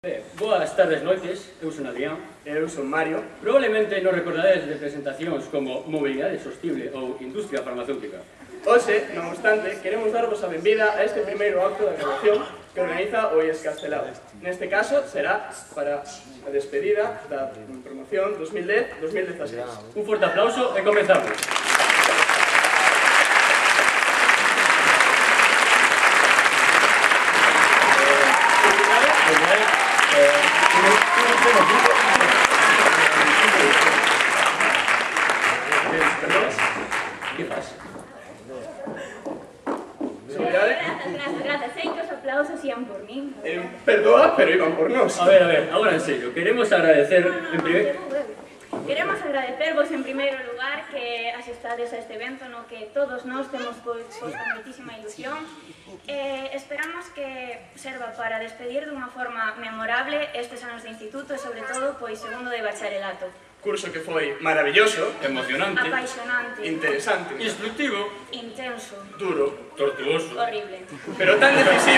Boas tardes, noites, eu son Adrián. Eu son Mario. Probablemente nos recordaredes de presentacións como Mobilidade Sostible ou Industria Farmacéutica. Hoxe, non obstante, queremos darvos a benvida a este primeiro acto da grabación que organiza o IES Castelao. Neste caso, será para a despedida da promoción 2010-2016. Un forte aplauso e comenzamos. Que faz? Grazas, sei que os aplausos ian por min. Perdoa, pero iban por nós. A ver, agora en serio, queremos agradecer en primer... Queremos agradecervos en primeiro lugar que asistades a este evento no que todos nós temos posto moitísima ilusión. Esperamos que serva para despedir dunha forma memorable estes anos de instituto e sobre todo pois segundo de bacharelato. Curso que foi maravilloso, Emocionante, Apaixonante, interesante, instructivo, intenso, duro, tortuoso. horrible. pero tan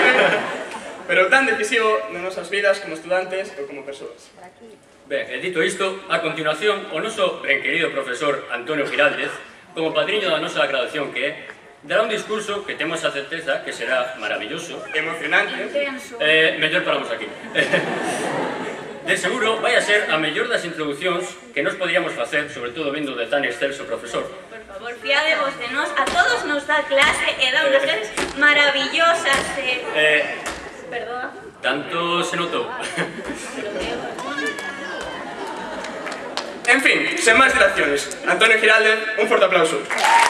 decisivo nas nosas vidas como estudantes ou como persoas. Ben, e dito isto, a continuación, o noso ben querido profesor Antonio Giraldez, como padriño da nosa graduación que é, dará un discurso que temos a certeza que será maravilloso. Emocionante. Intenso. Mellor paramos aquí. De seguro vai a ser a mellor das introducións que nos podríamos facer, sobre todo vendo de tan excelso profesor. Por favor, fiadevos de nós, a todos nos dá clase e dá unhas clases maravillosas Perdoa. Tanto se notou. En fin, sen máis dilaciones, Antonio Giraldez, un forte aplauso.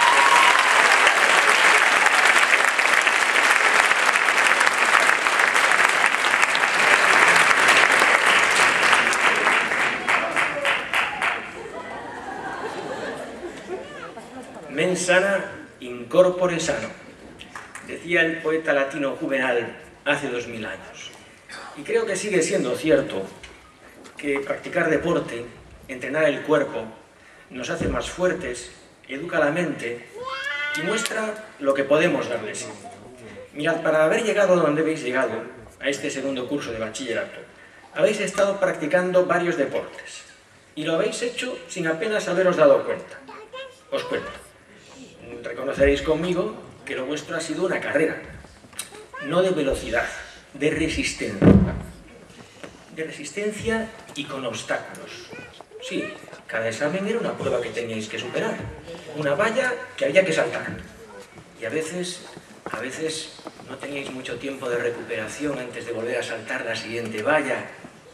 Mens sana, in corpore sano, decía el poeta latino Juvenal hace 2000 años. Y creo que sigue siendo cierto que practicar deporte, entrenar el cuerpo, nos hace más fuertes, educa la mente y muestra lo que podemos darles. Mirad, para haber llegado a donde habéis llegado, a este segundo curso de bachillerato, habéis estado practicando varios deportes y lo habéis hecho sin apenas haberos dado cuenta. Os cuento. Reconoceréis conmigo que lo vuestro ha sido una carrera, no de velocidad, de resistencia. De resistencia y con obstáculos. Sí, cada examen era una prueba que teníais que superar, una valla que había que saltar. Y a veces no teníais mucho tiempo de recuperación antes de volver a saltar la siguiente valla.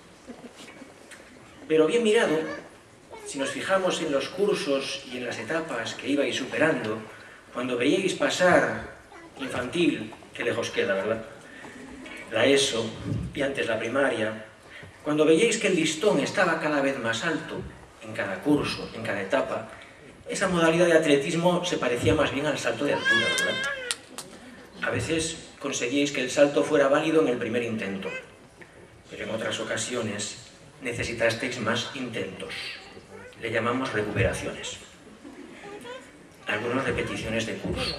Pero bien mirado, si nos fijamos en los cursos y en las etapas que ibais superando, cuando veíais pasar infantil, que lejos queda, ¿verdad?, la ESO y antes la primaria, cuando veíais que el listón estaba cada vez más alto en cada curso, en cada etapa, esa modalidad de atletismo se parecía más bien al salto de altura, ¿verdad? A veces conseguíais que el salto fuera válido en el primer intento, pero en otras ocasiones necesitasteis más intentos. Le llamamos recuperaciones. Algunas repeticiones de curso.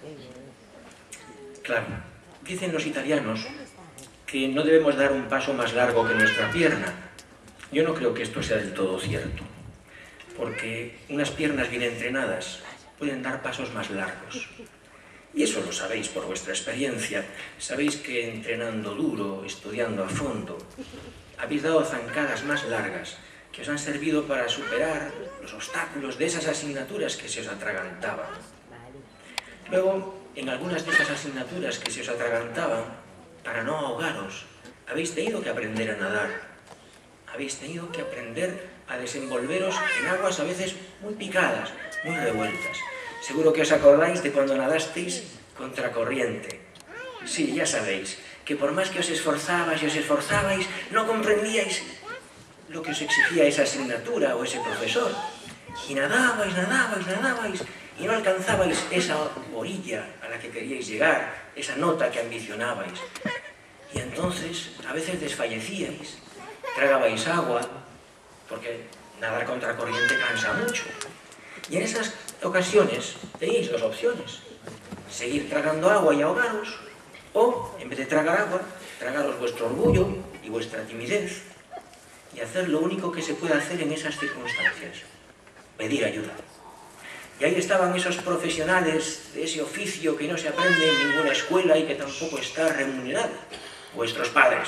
Claro, dicen los italianos que no debemos dar un paso más largo que nuestra pierna. Yo no creo que esto sea del todo cierto, porque unas piernas bien entrenadas pueden dar pasos más largos. Y eso lo sabéis por vuestra experiencia. Sabéis que entrenando duro, estudiando a fondo, habéis dado zancadas más largas que os han servido para superar los obstáculos de esas asignaturas que se os atragantaban. Luego, en algunas de esas asignaturas que se os atragantaban, para no ahogaros, habéis tenido que aprender a nadar. Habéis tenido que aprender a desenvolveros en aguas a veces muy picadas, muy revueltas. Seguro que os acordáis de cuando nadasteis contracorriente. Sí, ya sabéis, que por más que os esforzabais, no comprendíais lo que os exigía esa asignatura o ese profesor. Y nadabais, y no alcanzabais esa orilla a la que queríais llegar, esa nota que ambicionabais. Y entonces, a veces desfallecíais, tragabais agua, porque nadar contracorriente cansa mucho. Y en esas ocasiones teníais dos opciones: seguir tragando agua y ahogaros, o, en vez de tragar agua, tragaros vuestro orgullo, y vuestra timidez y hacer lo único que se puede hacer en esas circunstancias, pedir ayuda. Y ahí estaban esos profesionales de ese oficio que no se aprende en ninguna escuela y que tampoco está remunerado, vuestros padres.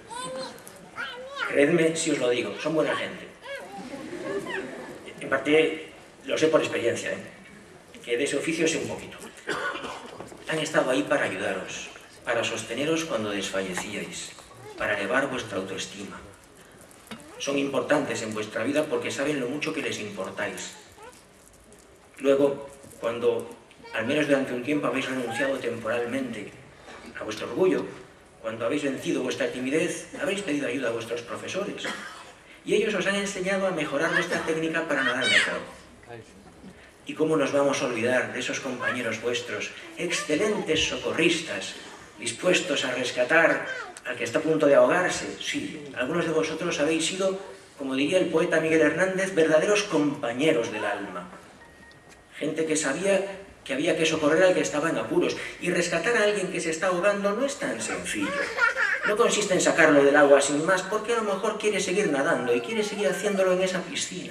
Creedme si os lo digo, son buena gente. En parte lo sé por experiencia, que de ese oficio sé un poquito. Han estado ahí para ayudaros, para sosteneros cuando desfallecíais, para elevar vuestra autoestima. Son importantes en vuestra vida porque saben lo mucho que les importáis. Luego, cuando, al menos durante un tiempo, habéis renunciado temporalmente a vuestro orgullo, cuando habéis vencido vuestra timidez, habéis pedido ayuda a vuestros profesores. Y ellos os han enseñado a mejorar vuestra técnica para nadar mejor. ¿Y cómo nos vamos a olvidar de esos compañeros vuestros, excelentes socorristas, dispuestos a rescatar al que está a punto de ahogarse? Sí, algunos de vosotros habéis sido, como diría el poeta Miguel Hernández, verdaderos compañeros del alma. Gente que sabía que había que socorrer al que estaba en apuros. Y rescatar a alguien que se está ahogando no es tan sencillo. No consiste en sacarlo del agua sin más, porque a lo mejor quiere seguir nadando y quiere seguir haciéndolo en esa piscina.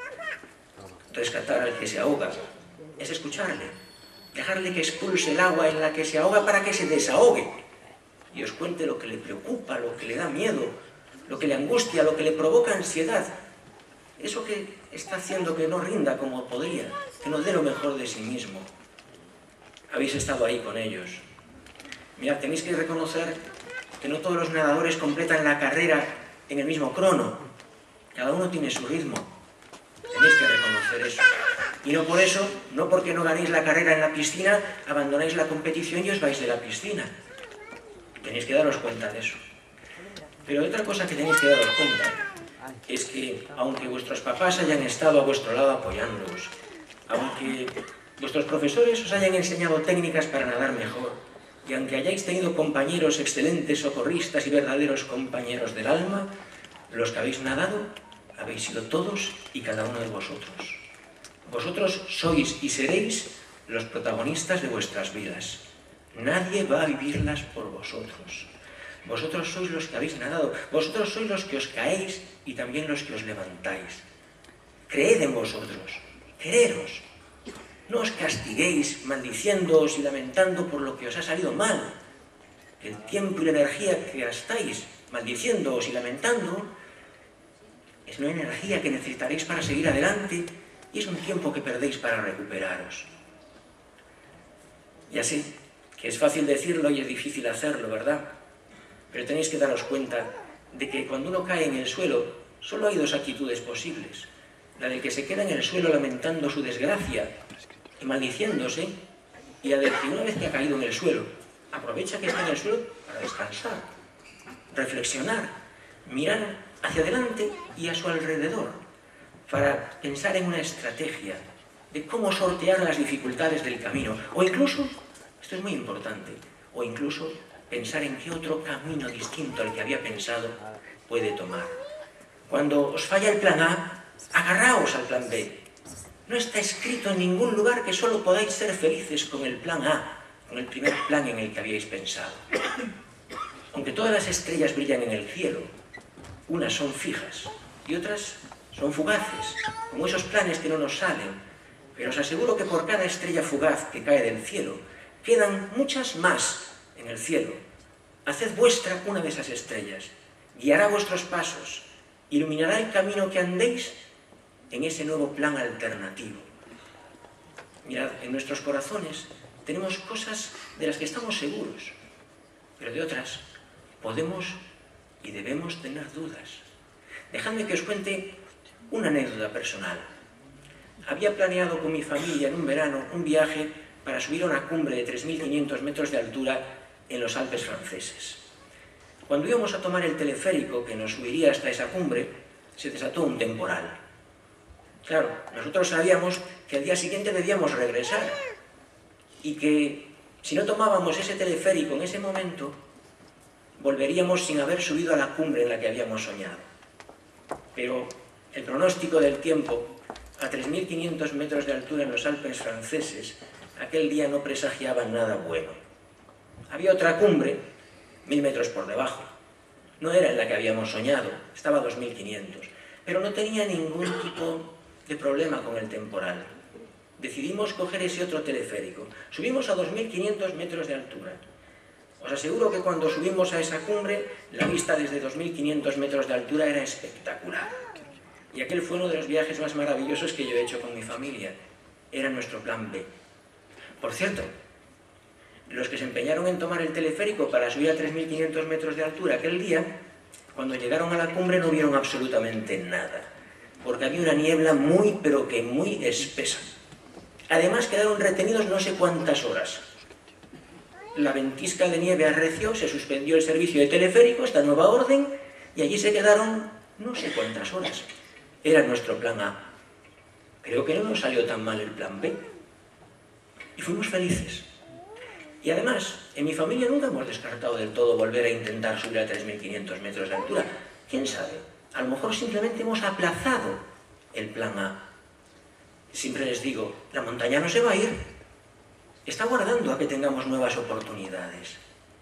Rescatar al que se ahoga es escucharle, dejarle que expulse el agua en la que se ahoga para que se desahogue y os cuente lo que le preocupa, lo que le da miedo, lo que le angustia, lo que le provoca ansiedad. Eso que está haciendo que no rinda como podría, que no dé lo mejor de sí mismo. Habéis estado ahí con ellos. Mirad, tenéis que reconocer que no todos los nadadores completan la carrera en el mismo crono. Cada uno tiene su ritmo. Tenéis que reconocer eso. Y no por eso, no porque no ganéis la carrera en la piscina, abandonáis la competición y os vais de la piscina. Tenéis que daros cuenta de eso. Pero otra cosa que tenéis que daros cuenta es que, aunque vuestros papás hayan estado a vuestro lado apoyándoos, aunque vuestros profesores os hayan enseñado técnicas para nadar mejor, y aunque hayáis tenido compañeros excelentes socorristas y verdaderos compañeros del alma, los que habéis nadado habéis sido todos y cada uno de vosotros. Vosotros sois y seréis los protagonistas de vuestras vidas. Nadie va a vivirlas por vosotros. Vosotros sois los que habéis nadado, vosotros sois los que os caéis y también los que os levantáis. Creed en vosotros, quereros. No os castiguéis maldiciéndoos y lamentando por lo que os ha salido mal. El tiempo y la energía que gastáis maldiciéndoos y lamentando es una energía que necesitaréis para seguir adelante y es un tiempo que perdéis para recuperaros. Ya sé que es fácil decirlo y es difícil hacerlo, ¿verdad? Pero tenéis que daros cuenta de que cuando uno cae en el suelo, solo hay dos actitudes posibles. La del que se queda en el suelo lamentando su desgracia y maldiciéndose, y la del que una vez que ha caído en el suelo, aprovecha que está en el suelo para descansar, reflexionar, mirar hacia adelante y a su alrededor, para pensar en una estrategia de cómo sortear las dificultades del camino, o incluso, esto es muy importante, o incluso pensar en qué otro camino distinto al que había pensado puede tomar. Cuando os falla el plan A, agarraos al plan B. No está escrito en ningún lugar que solo podáis ser felices con el plan A, con el primer plan en el que habíais pensado. Aunque todas las estrellas brillan en el cielo, unas son fijas y otras son fugaces, como esos planes que no nos salen. Pero os aseguro que por cada estrella fugaz que cae del cielo, quedan muchas más en el cielo. Haced vuestra una de esas estrellas, guiará vuestros pasos, iluminará el camino que andéis en ese nuevo plan alternativo. Mirad, en nuestros corazones tenemos cosas de las que estamos seguros, pero de otras podemos y debemos tener dudas. Dejadme que os cuente una anécdota personal. Había planeado con mi familia en un verano un viaje para subir a una cumbre de 3.500 metros de altura en los Alpes franceses. Cuando íbamos a tomar el teleférico que nos subiría hasta esa cumbre, se desató un temporal. Claro, nosotros sabíamos que al día siguiente debíamos regresar y que si no tomábamos ese teleférico en ese momento, volveríamos sin haber subido a la cumbre en la que habíamos soñado. Pero el pronóstico del tiempo, a 3.500 metros de altura en los Alpes franceses, aquel día no presagiaba nada bueno. Había otra cumbre, 1.000 metros por debajo, No era en la que habíamos soñado, estaba a 2500, pero no tenía ningún tipo de problema con el temporal. Decidimos coger ese otro teleférico. Subimos a 2500 metros de altura. Os aseguro que cuando subimos a esa cumbre, la vista desde 2500 metros de altura era espectacular. Y aquel fue uno de los viajes más maravillosos que yo he hecho con mi familia. Era nuestro plan B. Por cierto, los que se empeñaron en tomar el teleférico para subir a 3500 metros de altura aquel día, cuando llegaron a la cumbre no vieron absolutamente nada, porque había una niebla muy, pero que muy espesa. Además quedaron retenidos no sé cuántas horas. La ventisca de nieve arreció, se suspendió el servicio de teleférico, esta nueva orden, y allí se quedaron no sé cuántas horas. Era nuestro plan A. Creo que no nos salió tan mal el plan B. Y fuimos felices. Y además, en mi familia nunca hemos descartado del todo volver a intentar subir a 3500 metros de altura. ¿Quién sabe? A lo mejor simplemente hemos aplazado el plan A. Siempre les digo, la montaña no se va a ir. Está aguardando a que tengamos nuevas oportunidades.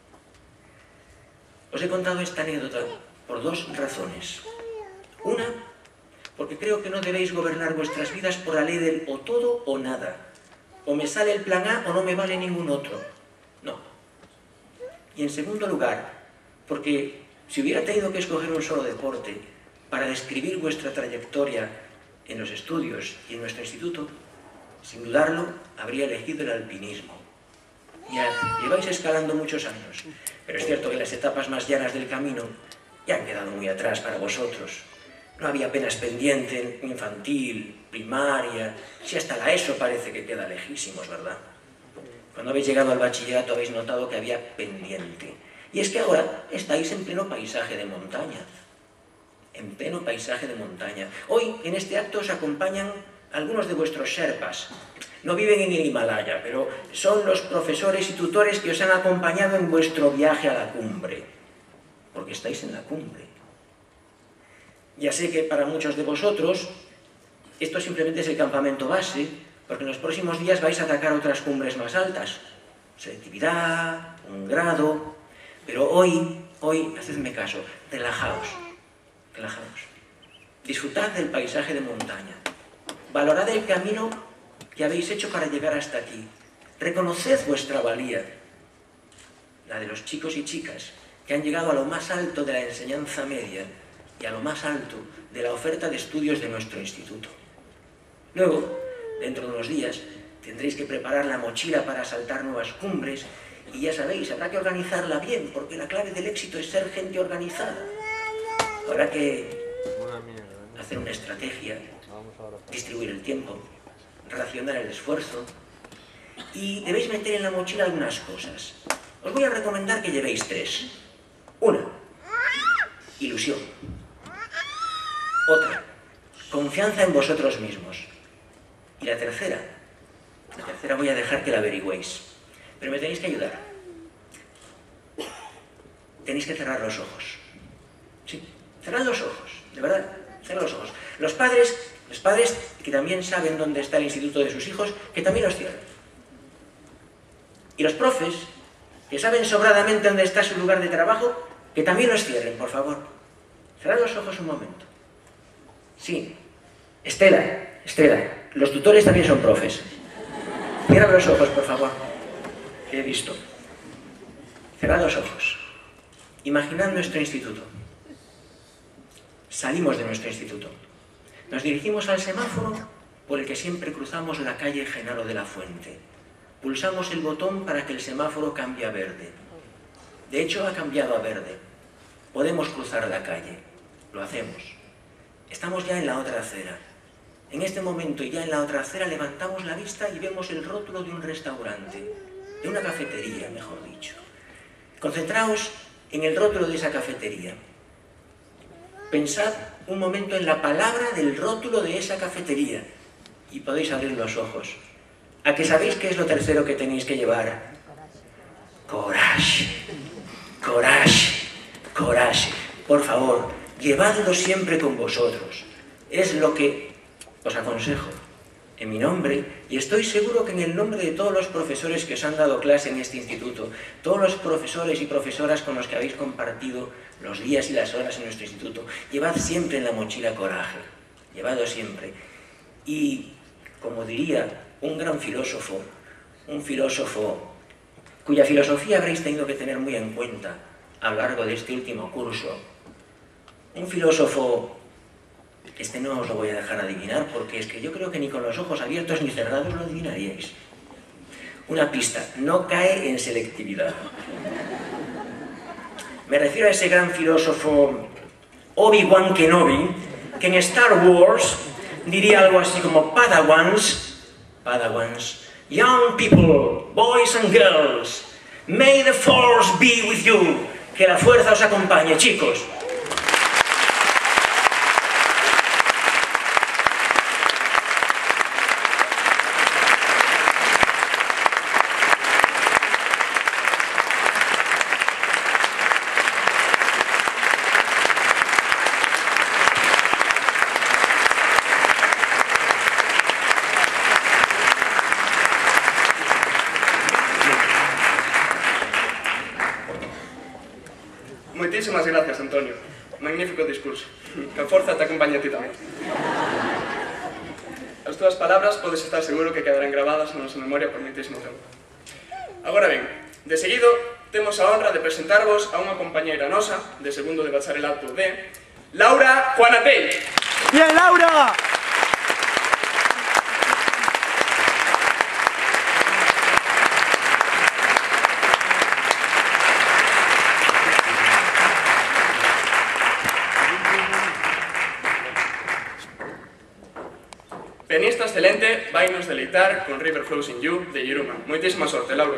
Os he contado esta anécdota por dos razones. Una, porque creo que no debéis gobernar vuestras vidas por la ley del o todo o nada. O me sale el plan A o no me vale ningún otro. No. Y en segundo lugar, porque si hubiera tenido que escoger un solo deporte para describir vuestra trayectoria en los estudios y en nuestro instituto, sin dudarlo, habría elegido el alpinismo. Ya lleváis escalando muchos años, pero es cierto que las etapas más llanas del camino ya han quedado muy atrás para vosotros. No había apenas pendiente en infantil, primaria, si hasta la ESO parece que queda lejísimos, ¿verdad? Cuando habéis llegado al bachillerato habéis notado que había pendiente. Y es que ahora estáis en pleno paisaje de montaña. En pleno paisaje de montaña. Hoy, en este acto, os acompañan algunos de vuestros sherpas. No viven en el Himalaya, pero son los profesores y tutores que os han acompañado en vuestro viaje a la cumbre. Porque estáis en la cumbre. Ya sé que para muchos de vosotros esto simplemente es el campamento base, porque en los próximos días vais a atacar otras cumbres más altas. Selectividad, un grado... Pero hoy, hacedme caso, relajaos. Disfrutad del paisaje de montaña. Valorad el camino que habéis hecho para llegar hasta aquí. Reconoced vuestra valía, la de los chicos y chicas que han llegado a lo más alto de la enseñanza media y a lo más alto de la oferta de estudios de nuestro instituto. Luego, dentro de unos días, tendréis que preparar la mochila para saltar nuevas cumbres y ya sabéis, habrá que organizarla bien, porque la clave del éxito es ser gente organizada. Habrá que hacer una estrategia, distribuir el tiempo, racionar el esfuerzo y debéis meter en la mochila algunas cosas. Os voy a recomendar que llevéis 3. Una, ilusión. Otra, confianza en vosotros mismos. Y la tercera voy a dejar que la averigüéis. Pero me tenéis que ayudar. Tenéis que cerrar los ojos. Sí, cerrad los ojos, de verdad, cerrad los ojos. Los padres que también saben dónde está el instituto de sus hijos, que también los cierren. Y los profes, que saben sobradamente dónde está su lugar de trabajo, que también los cierren, por favor. Cerrad los ojos un momento. Sí. Estela, los tutores también son profes. Cierra los ojos, por favor. Que he visto. Cerrad los ojos. Imaginad nuestro instituto. Salimos de nuestro instituto. Nos dirigimos al semáforo por el que siempre cruzamos la calle Genaro de la Fuente. Pulsamos el botón para que el semáforo cambie a verde. De hecho, ha cambiado a verde. Podemos cruzar la calle. Lo hacemos. Estamos ya en la otra acera. En este momento, y ya en la otra acera, levantamos la vista y vemos el rótulo de un restaurante, de una cafetería, mejor dicho. Concentraos en el rótulo de esa cafetería. Pensad un momento en la palabra del rótulo de esa cafetería y podéis abrir los ojos. ¿A que sabéis qué es lo tercero que tenéis que llevar? Coraje. Coraje. Coraje. Por favor, llevadlo siempre con vosotros. Es lo que os aconsejo. en mi nombre, y estoy seguro que en el nombre de todos los profesores que os han dado clase en este instituto, todos los profesores y profesoras con los que habéis compartido los días y las horas en nuestro instituto, llevad siempre en la mochila coraje, llevadlo siempre. Y, como diría un gran filósofo, un filósofo cuya filosofía habréis tenido que tener muy en cuenta a lo largo de este último curso, un filósofo, este no os lo voy a dejar adivinar porque es que yo creo que ni con los ojos abiertos ni cerrados lo adivinaríais. Una pista, no cae en selectividad. Me refiero a ese gran filósofo Obi-Wan Kenobi, que en Star Wars diría algo así como Padawans, young people, boys and girls, may the force be with you. Que la fuerza os acompañe, chicos. Moitísimas gracias, Antonio. Magnífico discurso. Que a forza te acompañe a ti tamén. As túas palabras podes estar seguro que quedarán gravadas na nosa memoria por moitísimo tempo. Agora ben, de seguido, temos a honra de presentarvos a unha compañeira nosa de segundo de bacharelato de Laura Juanatell. ¡Bien, Laura! Pianista excelente, vainos deleitar con River Flows in You de Yiruma. Moitísima sorte, Laura.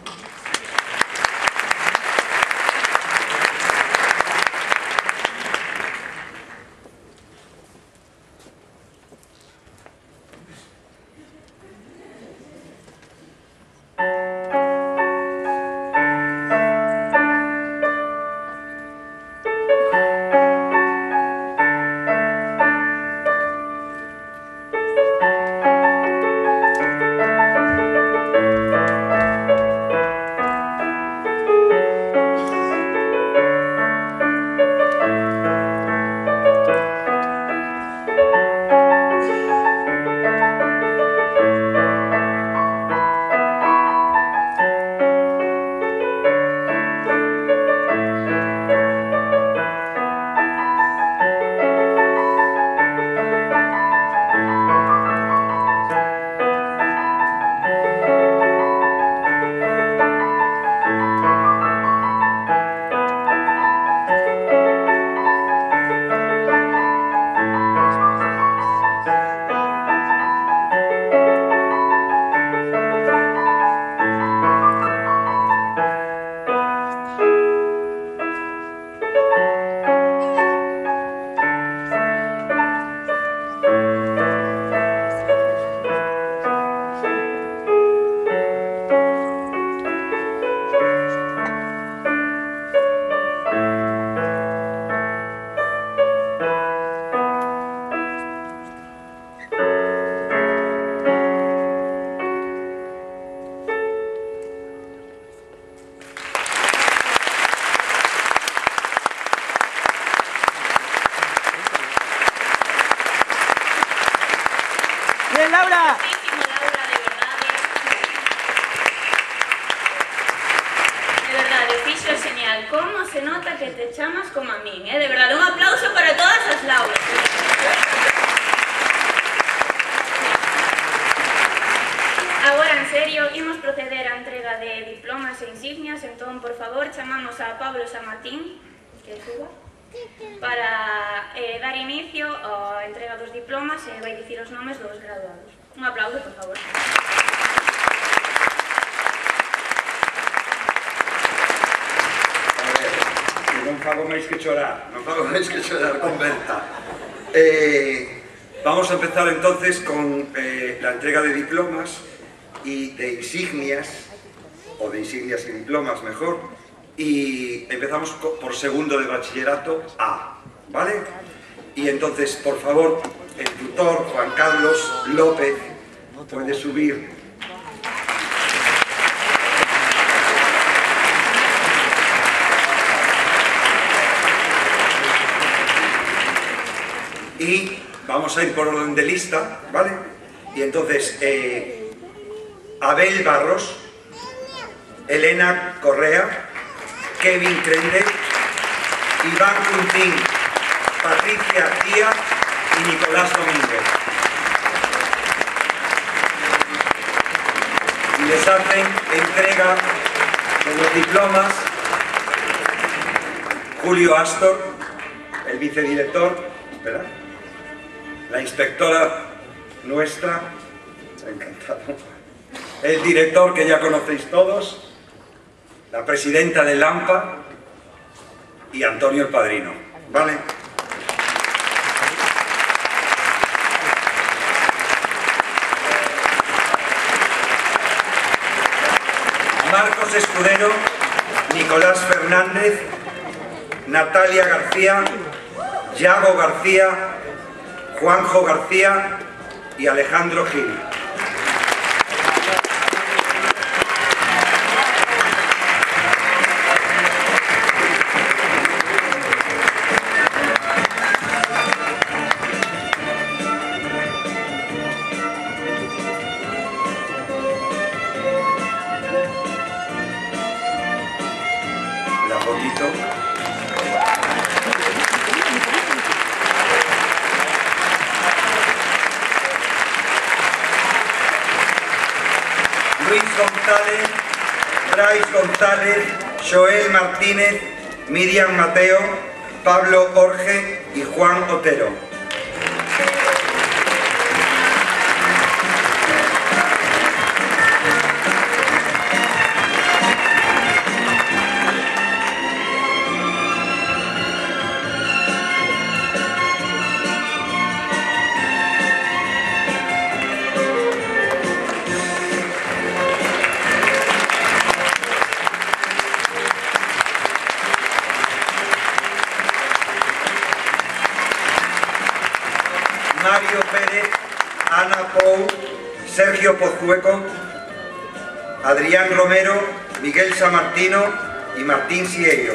¡Bien, Laura! De verdade, fixo é genial. Como se nota que te chamas como a min, De verdade, un aplauso para todas as Lauras. Agora, en serio, imos proceder á entrega de diplomas e insignias, entón, por favor, chamamos a Pablo Samartín, que suba, para dar inicio á entrega dos diplomas e vai dicir os nomes dos graduados. Un aplauso, por favor. Non fago máis que chorar, conventa. Vamos a empezar entonces con la entrega de diplomas y de insignias, o de insignias y diplomas mejor, y empezamos por segundo de bachillerato A, ¿vale? Y entonces, por favor, el tutor Juan Carlos López puede subir. Y vamos a ir por orden de lista, ¿vale? Y entonces, Abel Barros, Elena Correa, Kevin Crende, Iván Quintín, Patricia Díaz y Nicolás Domínguez. Y les hacen entrega de los diplomas Julio Astor, el vicedirector, ¿verdad? La inspectora nuestra, encantado, el director que ya conocéis todos, la presidenta del AMPA y Antonio el padrino, ¿vale? Marcos Escudero, Nicolás Fernández, Natalia García, Yago García, Juanjo García y Alejandro Gil. La fotito. Luis González, Bryce González, Joel Martínez, Miriam Mateo, Pablo Orge y Juan Otero. Mario Pérez, Ana Pou, Sergio Pozueco, Adrián Romero, Miguel Samartino y Martín Sieiro.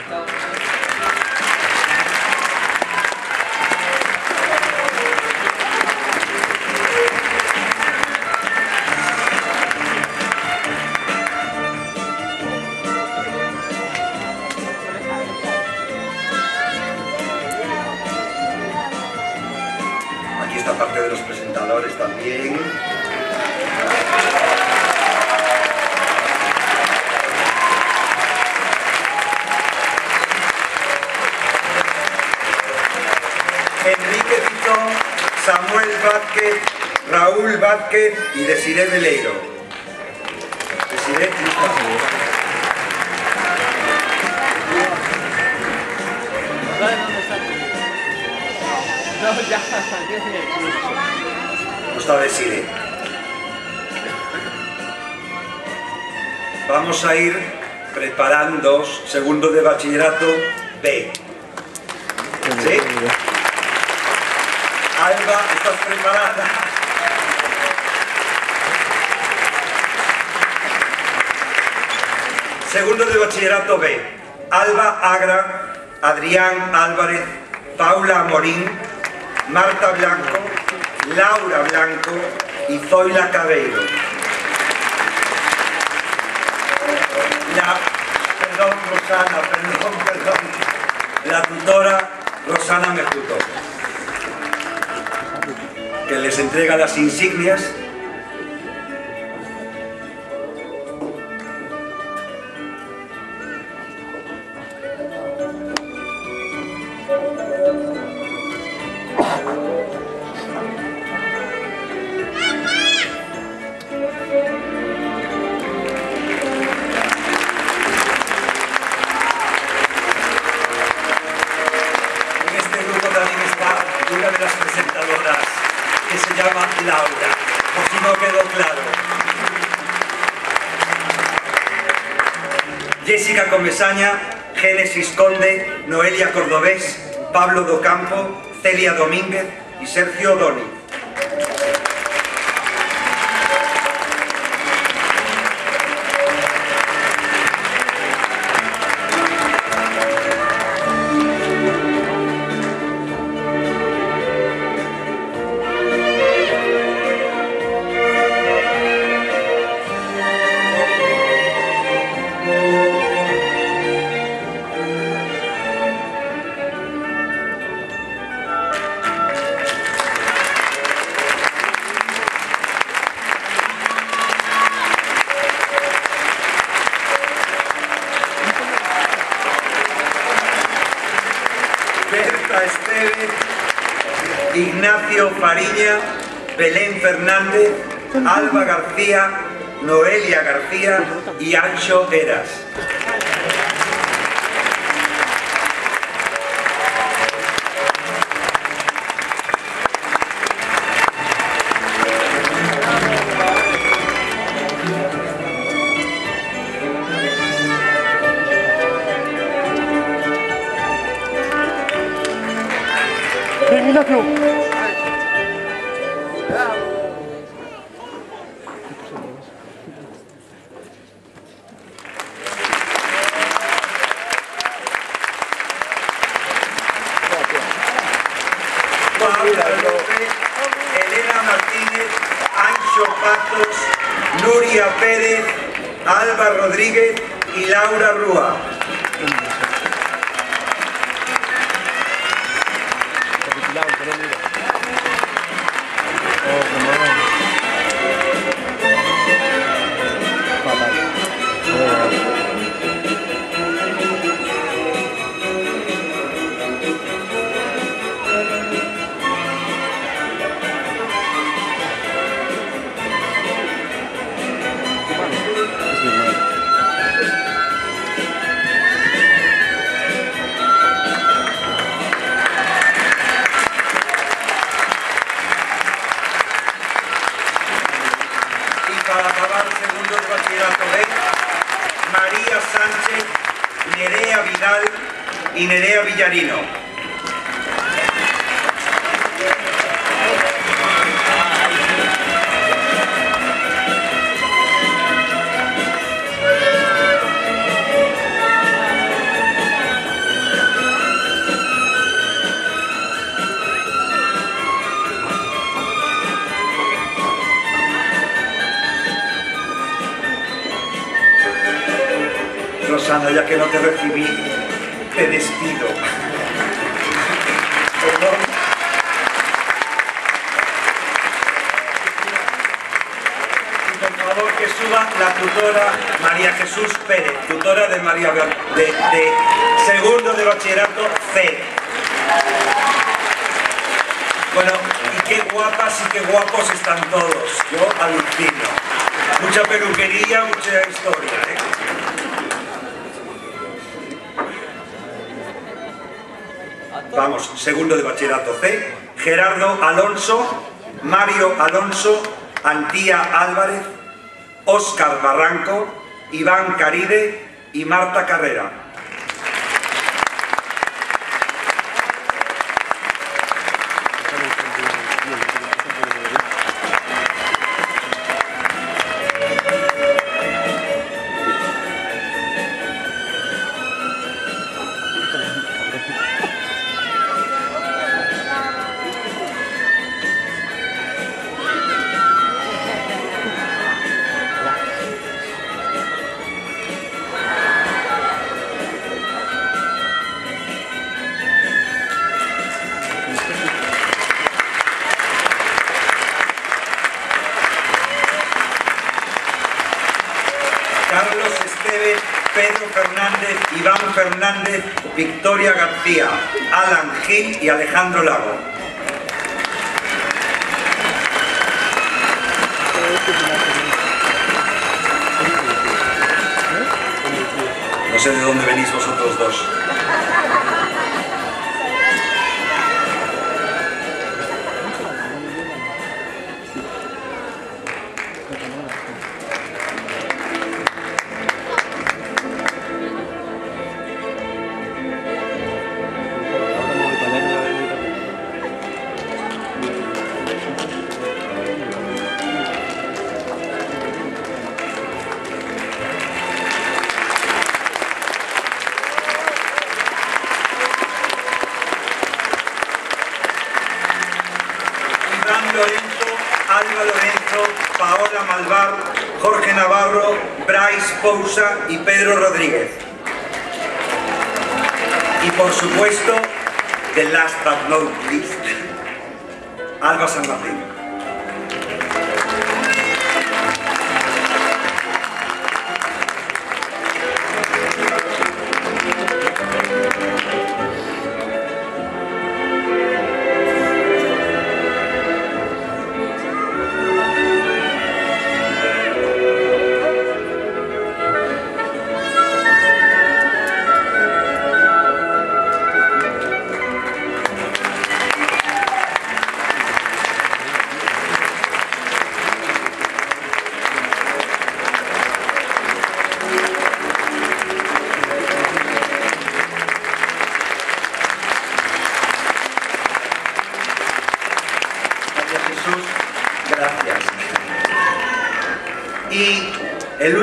Esta parte de los presentadores también. Enrique Tito, Samuel Vázquez, Raúl Vázquez y Desiré Veleiro. Desiré no está Desiré. Vamos a ir preparando segundo de bachillerato B. ¿Sí? Alba, ¿estás preparada? Segundo de bachillerato B. Alba Agra, Adrián Álvarez, Paula Amorín, Marta Blanco, Laura Blanco y Zoila Cabeiro. Perdón, la tutora Rosana Mejuto, que les entrega las insignias. Una de las presentadoras, que se llama Laura, por si no quedó claro. Jessica Comesaña, Génesis Conde, Noelia Cordobés, Pablo Docampo, Celia Domínguez y Sergio Doni. Marta Estevez, Ignacio Fariña, Belén Fernández, Alba García, Noelia García y Anxo Eras. Elena Martínez, Anxo Patos, Nuria Pérez, Alba Rodríguez y Laura Rúa. Para acabar segundo de bachillerato B, María Sánchez, Nerea Vidal y Nerea Villarino. Rosana, ya que no te recibí, te despido. Perdón. Y por favor que suba la tutora María Jesús Pérez, tutora de segundo de bachillerato C. Bueno, y qué guapas y qué guapos están todos. Yo alucino. Mucha peluquería, mucha historia, ¿eh? Vamos, segundo de bachillerato C, Gerardo Alonso, Mario Alonso, Antía Álvarez, Óscar Barranco, Iván Caride y Marta Carrera. Carlos Estevez, Pedro Fernández, Iván Fernández, Victoria García, Alan Gil y Alejandro Lago. No sé de dónde venís vosotros dos. Lorenzo, Alba Lorenzo, Paola Malvar, Jorge Navarro, Bryce Pousa y Pedro Rodríguez. Y por supuesto, the last but not least, Alba San Martín.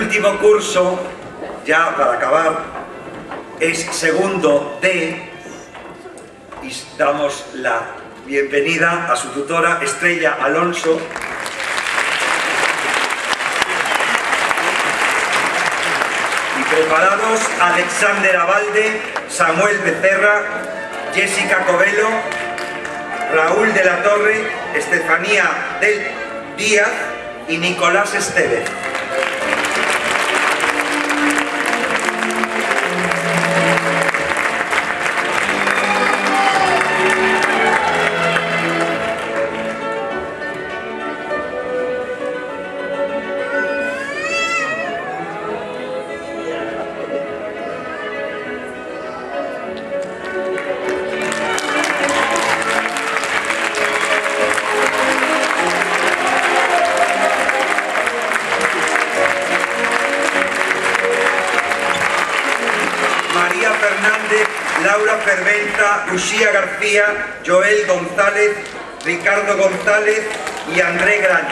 último curso, ya para acabar, es segundo D, y damos la bienvenida a su tutora Estrella Alonso. Y preparados Alexander Abalde, Samuel Becerra, Jessica Covelo, Raúl de la Torre, Estefanía del Díaz y Nicolás Estevez. Laura Ferventa, Lucía García, Joel González, Ricardo González y André Graña.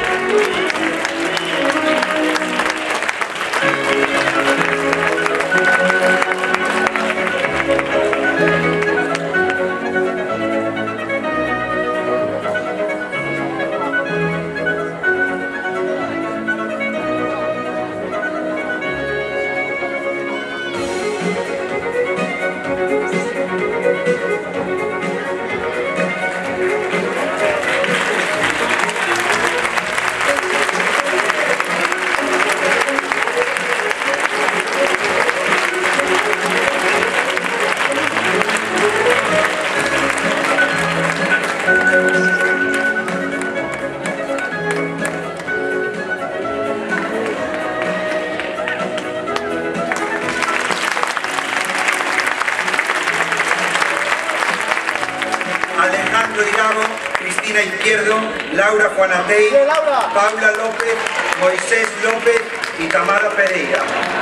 Cristina Izquierdo, Laura Juanatey, Paula López, Moisés López y Tamara Pereira.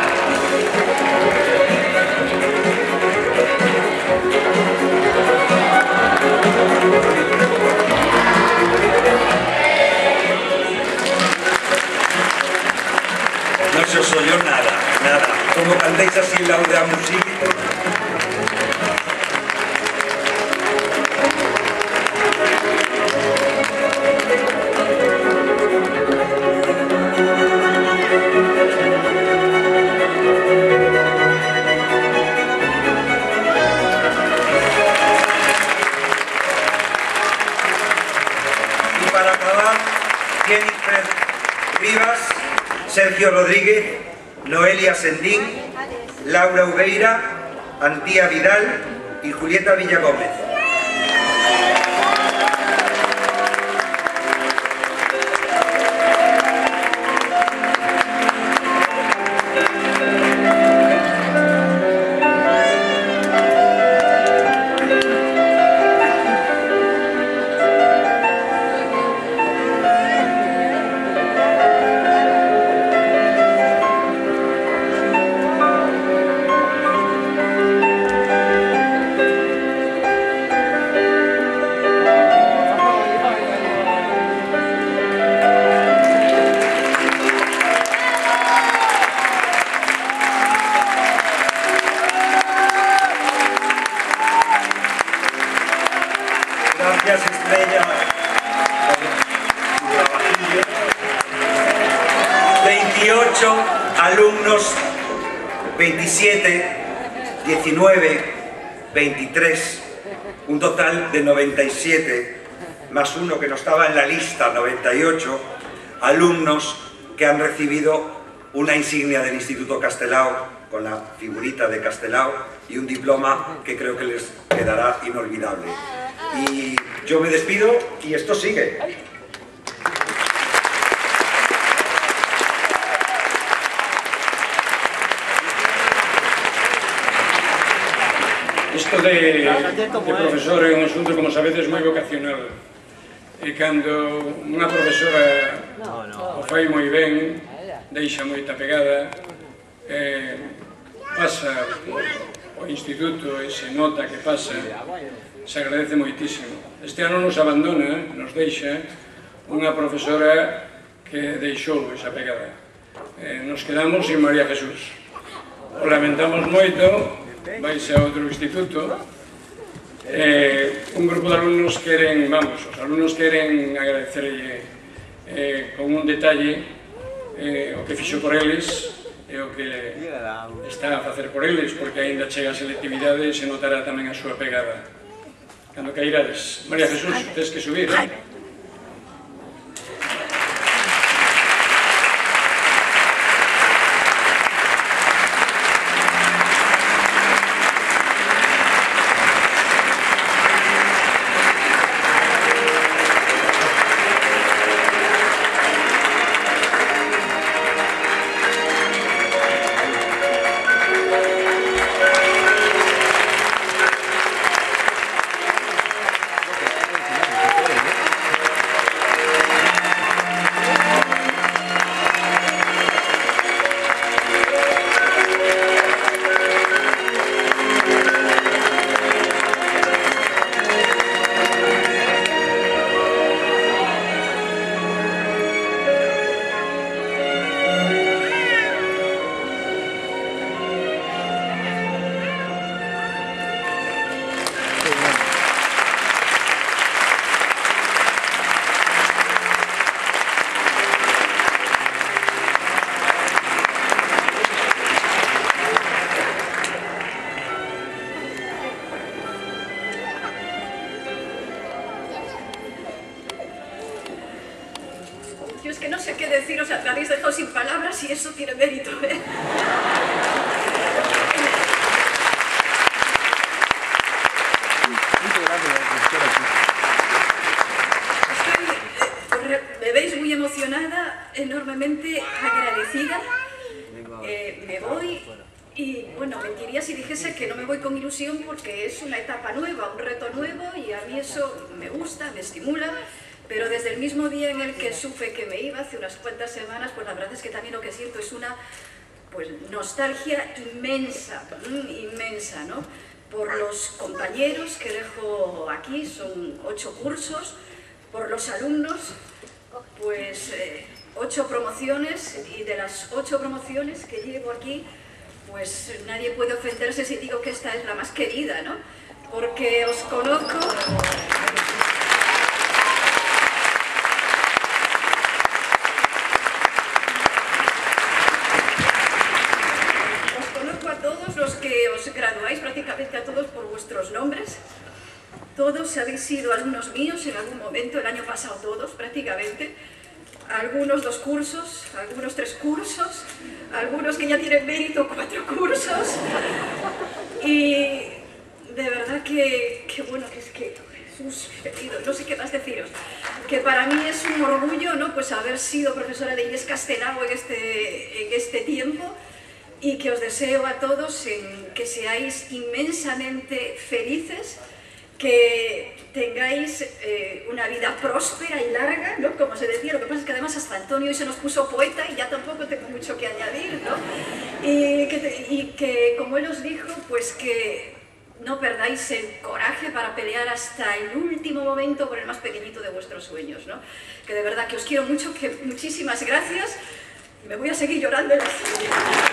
No se os oyó nada, nada. Como cantéis así Lauda Music. Jennifer Rivas, Sergio Rodríguez, Noelia Sendín, Laura Ubeira, Antía Vidal y Julieta Villagómez. Gracias, Estrella, por tu trabajillo. 28 alumnos, 27, 19, 23, un total de 97, más uno que no estaba en la lista, 98 alumnos que han recibido una insignia del Instituto Castelao con la figurita de Castelao y un diploma que creo que les quedará inolvidable. Y yo me despido y esto sigue. Isto de profesor é un asunto, como sabedes, moi vocacional. E cando unha profesora o fai moi ben, deixa moita pegada, pasa o instituto e se nota que pasa, se agradece moitísimo. Este ano nos abandona, nos deixa, unha profesora que deixou esa pegada. nos quedamos sin María Jesús. O lamentamos moito, vais a outro instituto. Un grupo de alumnos queren, os alumnos queren agradecerlle con un detalle o que fixo por eles e o que está a facer por eles, porque aínda chega a selectividade e se notará tamén a súa pegada. Cando cairades, María Jesús, tens que subir, Yo es que no sé qué deciros, me habéis dejado sin palabras y eso tiene mérito, ¿eh? Me veis muy emocionada, enormemente agradecida. Me voy y, bueno, mentiría si dijese que no me voy con ilusión porque es una etapa nueva, un reto nuevo y a mí eso me gusta, me estimula. Pero desde el mismo día en el que supe que me iba, hace unas cuantas semanas, pues la verdad es que también lo que siento es una nostalgia inmensa, inmensa, ¿no? Por los compañeros que dejo aquí, son 8 cursos, por los alumnos, pues 8 promociones, y de las 8 promociones que llevo aquí, pues nadie puede ofenderse si digo que esta es la más querida, ¿no? Porque os conozco... graduáis prácticamente a todos por vuestros nombres. Todos habéis sido alumnos míos en algún momento, el año pasado todos prácticamente. Algunos 2 cursos, algunos 3 cursos, algunos que ya tienen mérito 4 cursos. Y de verdad que bueno, que es que Jesús, querido, no sé qué más deciros. Que para mí es un orgullo, ¿no? Pues haber sido profesora de Inés Castelao en este tiempo. Y que os deseo a todos que seáis inmensamente felices, que tengáis una vida próspera y larga, ¿no? Como se decía, lo que pasa es que además hasta Antonio hoy se nos puso poeta y ya tampoco tengo mucho que añadir, ¿no? Y que, como él os dijo, pues que no perdáis el coraje para pelear hasta el último momento por el más pequeñito de vuestros sueños, ¿no? Que de verdad que os quiero mucho, que muchísimas gracias. Me voy a seguir llorando en la silla.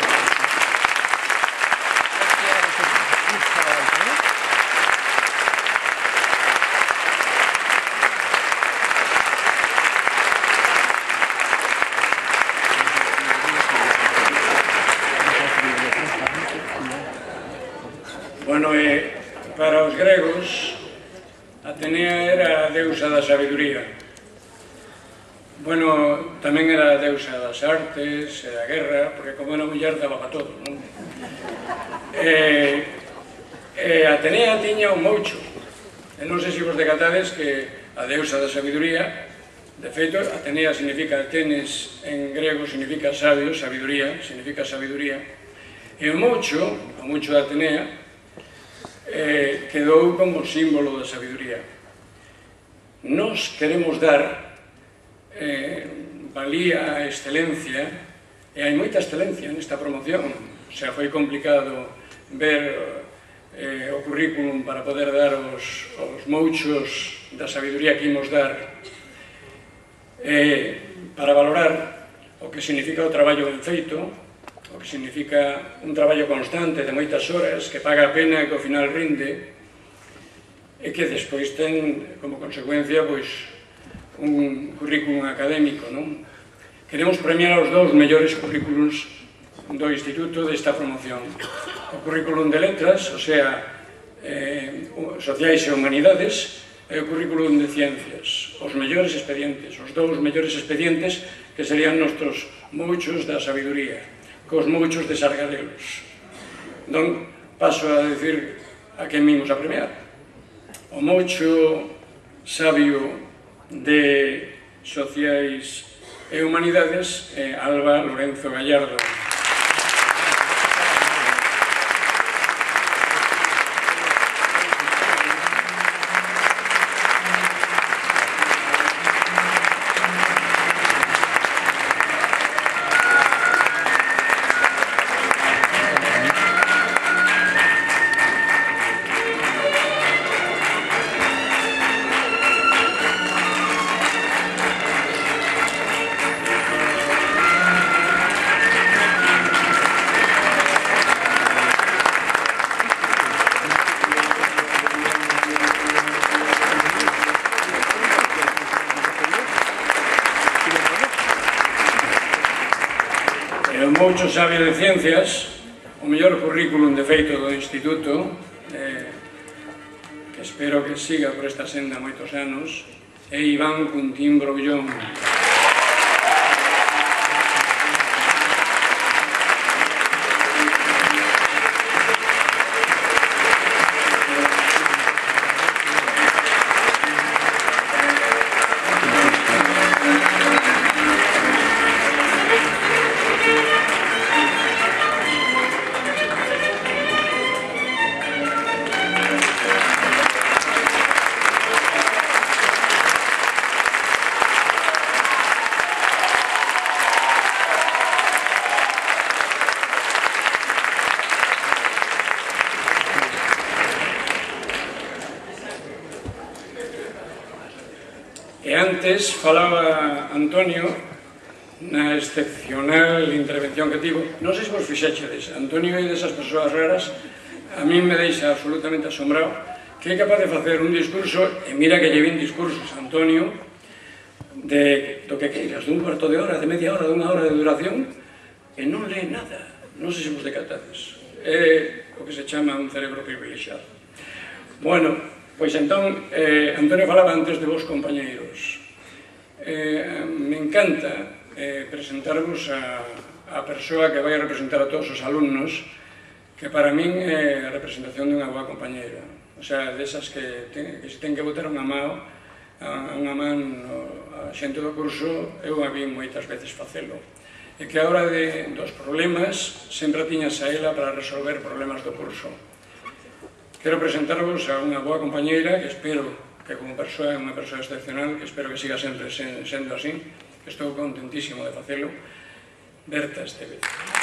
Bueno, para os gregos, Atenea era a deusa da sabiduría. Bueno, tamén era a deusa das artes e da guerra, porque como era muller daba para todo, non? Atenea tiña un moucho. E non sei se vos decatades que a deusa da sabiduría, de feito, Atenea significa Atenes en grego, significa sabio, sabiduría, significa sabiduría. E o moucho de Atenea, quedou como símbolo da sabiduría. Nos queremos dar valía a excelencia, e hai moita excelencia nesta promoción. Xa foi complicado ver o currículum para poder dar os mouchos da sabiduría que imos dar, para valorar o que significa o traballo ben feito, o que significa un traballo constante de moitas horas, que paga a pena e que ao final rinde, e que despois ten como consecuencia un currículum académico. Queremos premiar os dous mellores currículums do Instituto desta promoción. O currículum de letras, o sea, sociais e humanidades, e o currículum de ciencias, os mellores expedientes, os dous mellores expedientes que serían nostros mouchos da sabiduría, cos mouchos de Sargadelos. Non paso a decir a quen vimos a premiar. O moucho sabio de sociais e humanidades é Alba Lorenzo Gallardo. Moucho sabio de ciencias, o mellor currículum de feito do Instituto, que espero que siga por esta senda moitos anos, é Iván Cuntín Broullón. E antes falaba Antonio na excepcional intervención que tivo. Non sei se vos fixéchedes, Antonio é desas persoas raras, a min me deixa absolutamente asombrado, que é capaz de facer un discurso, e mira que lle vin discursos, Antonio, do que queiras, dun cuarto de hora, de media hora, dunha hora de duración, e non lee nada. Non sei se vos decatades. É o que se chama un cerebro privilexiado. Bueno, pois entón, Antonio falaba antes de vos compañeiros. Me encanta presentarvos a persoa que vai a representar a todos os alumnos, que para min é a representación dunha boa compañeira. O sea, desas que se ten que botar unha man a xente do curso, eu a vi moitas veces facelo. E que a hora dos problemas sempre tiñas a ela para resolver problemas do curso. Quero presentarvos a unha boa compañeira que espero que como persoa é unha persoa excepcional, que espero que siga sempre sendo así, que estou contentísimo de facelo, Berta Estevez.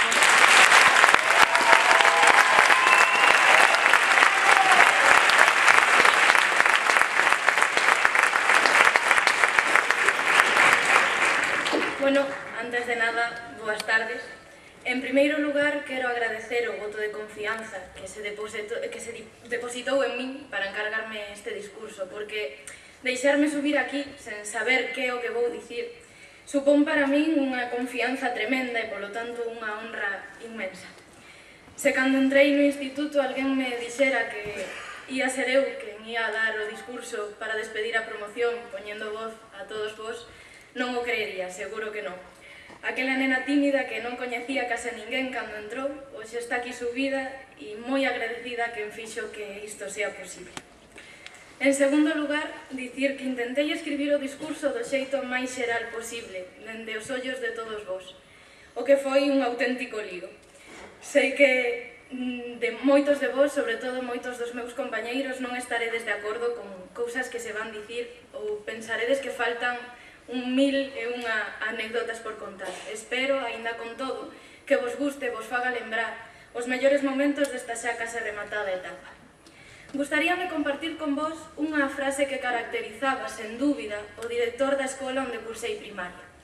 Bueno, antes de nada, boas tardes. En primeiro lugar, quero agradecer o voto de confianza que se depositou en min para encargarme este discurso, porque deixarme subir aquí sen saber que é o que vou dicir supón para min unha confianza tremenda e, polo tanto, unha honra inmensa. Se cando entrei no instituto alguén me dixera que ia ser eu quen ia dar o discurso para despedir a promoción poñendo voz a todos vos, non o creería, seguro que non. Aquela nena tímida que non coñecía case ninguén cando entrou, hoxe está aquí subida e moi agradecida a quen fixo que isto sea posible. En segundo lugar, dicir que intentei escribir o discurso do xeito máis xeral posible, dende os ollos de todos vos, o que foi un auténtico lío. Sei que de moitos de vos, sobre todo moitos dos meus compañeiros, non estaredes de acordo con cousas que se van dicir ou pensaredes que faltan un mil e unha anécdotas por contar. Espero, aínda con todo, que vos guste e vos faga lembrar os mellores momentos desta xa case rematada etapa. Gustaríame compartir con vos unha frase que caracterizaba, sen dúbida, o director da escola onde cursei primaria.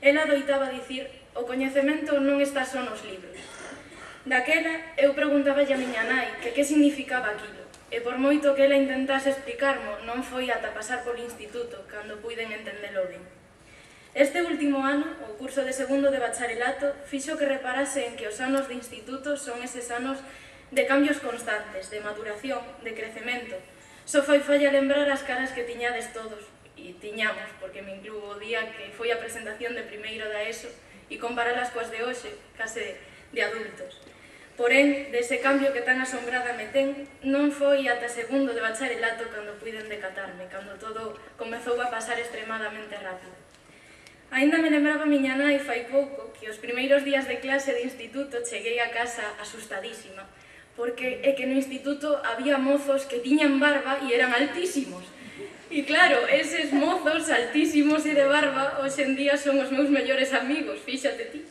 Ela adoitaba dicir: o coñecemento non está só nos libros. Daquela, eu preguntaballe a miña nai que significaba aquilo, e por moito que ela intentase explicarmo, non foi ata pasar polo instituto cando puiden entendelo ben. Este último ano, o curso de segundo de bacharelato, fixo que reparase en que os anos de instituto son eses anos de cambios constantes, de maduración, de crecemento. Só foi falla lembrar as caras que tiñades todos, e tiñamos, porque me incluo o día que foi a presentación de primeiro da ESO, e comparalas coas de hoxe, case de adultos. Porén, dese cambio que tan asombrada me ten, non foi ata segundo de bacharelato cando puiden decatarme, cando todo comezou a pasar extremadamente rápido. Aínda me lembraba miña nai fai pouco que os primeiros días de clase de instituto cheguei a casa asustadísima, porque é que no instituto había mozos que tiñan barba e eran altísimos. E claro, eses mozos altísimos e de barba hoxe en día son os meus mellores amigos, fíxate ti.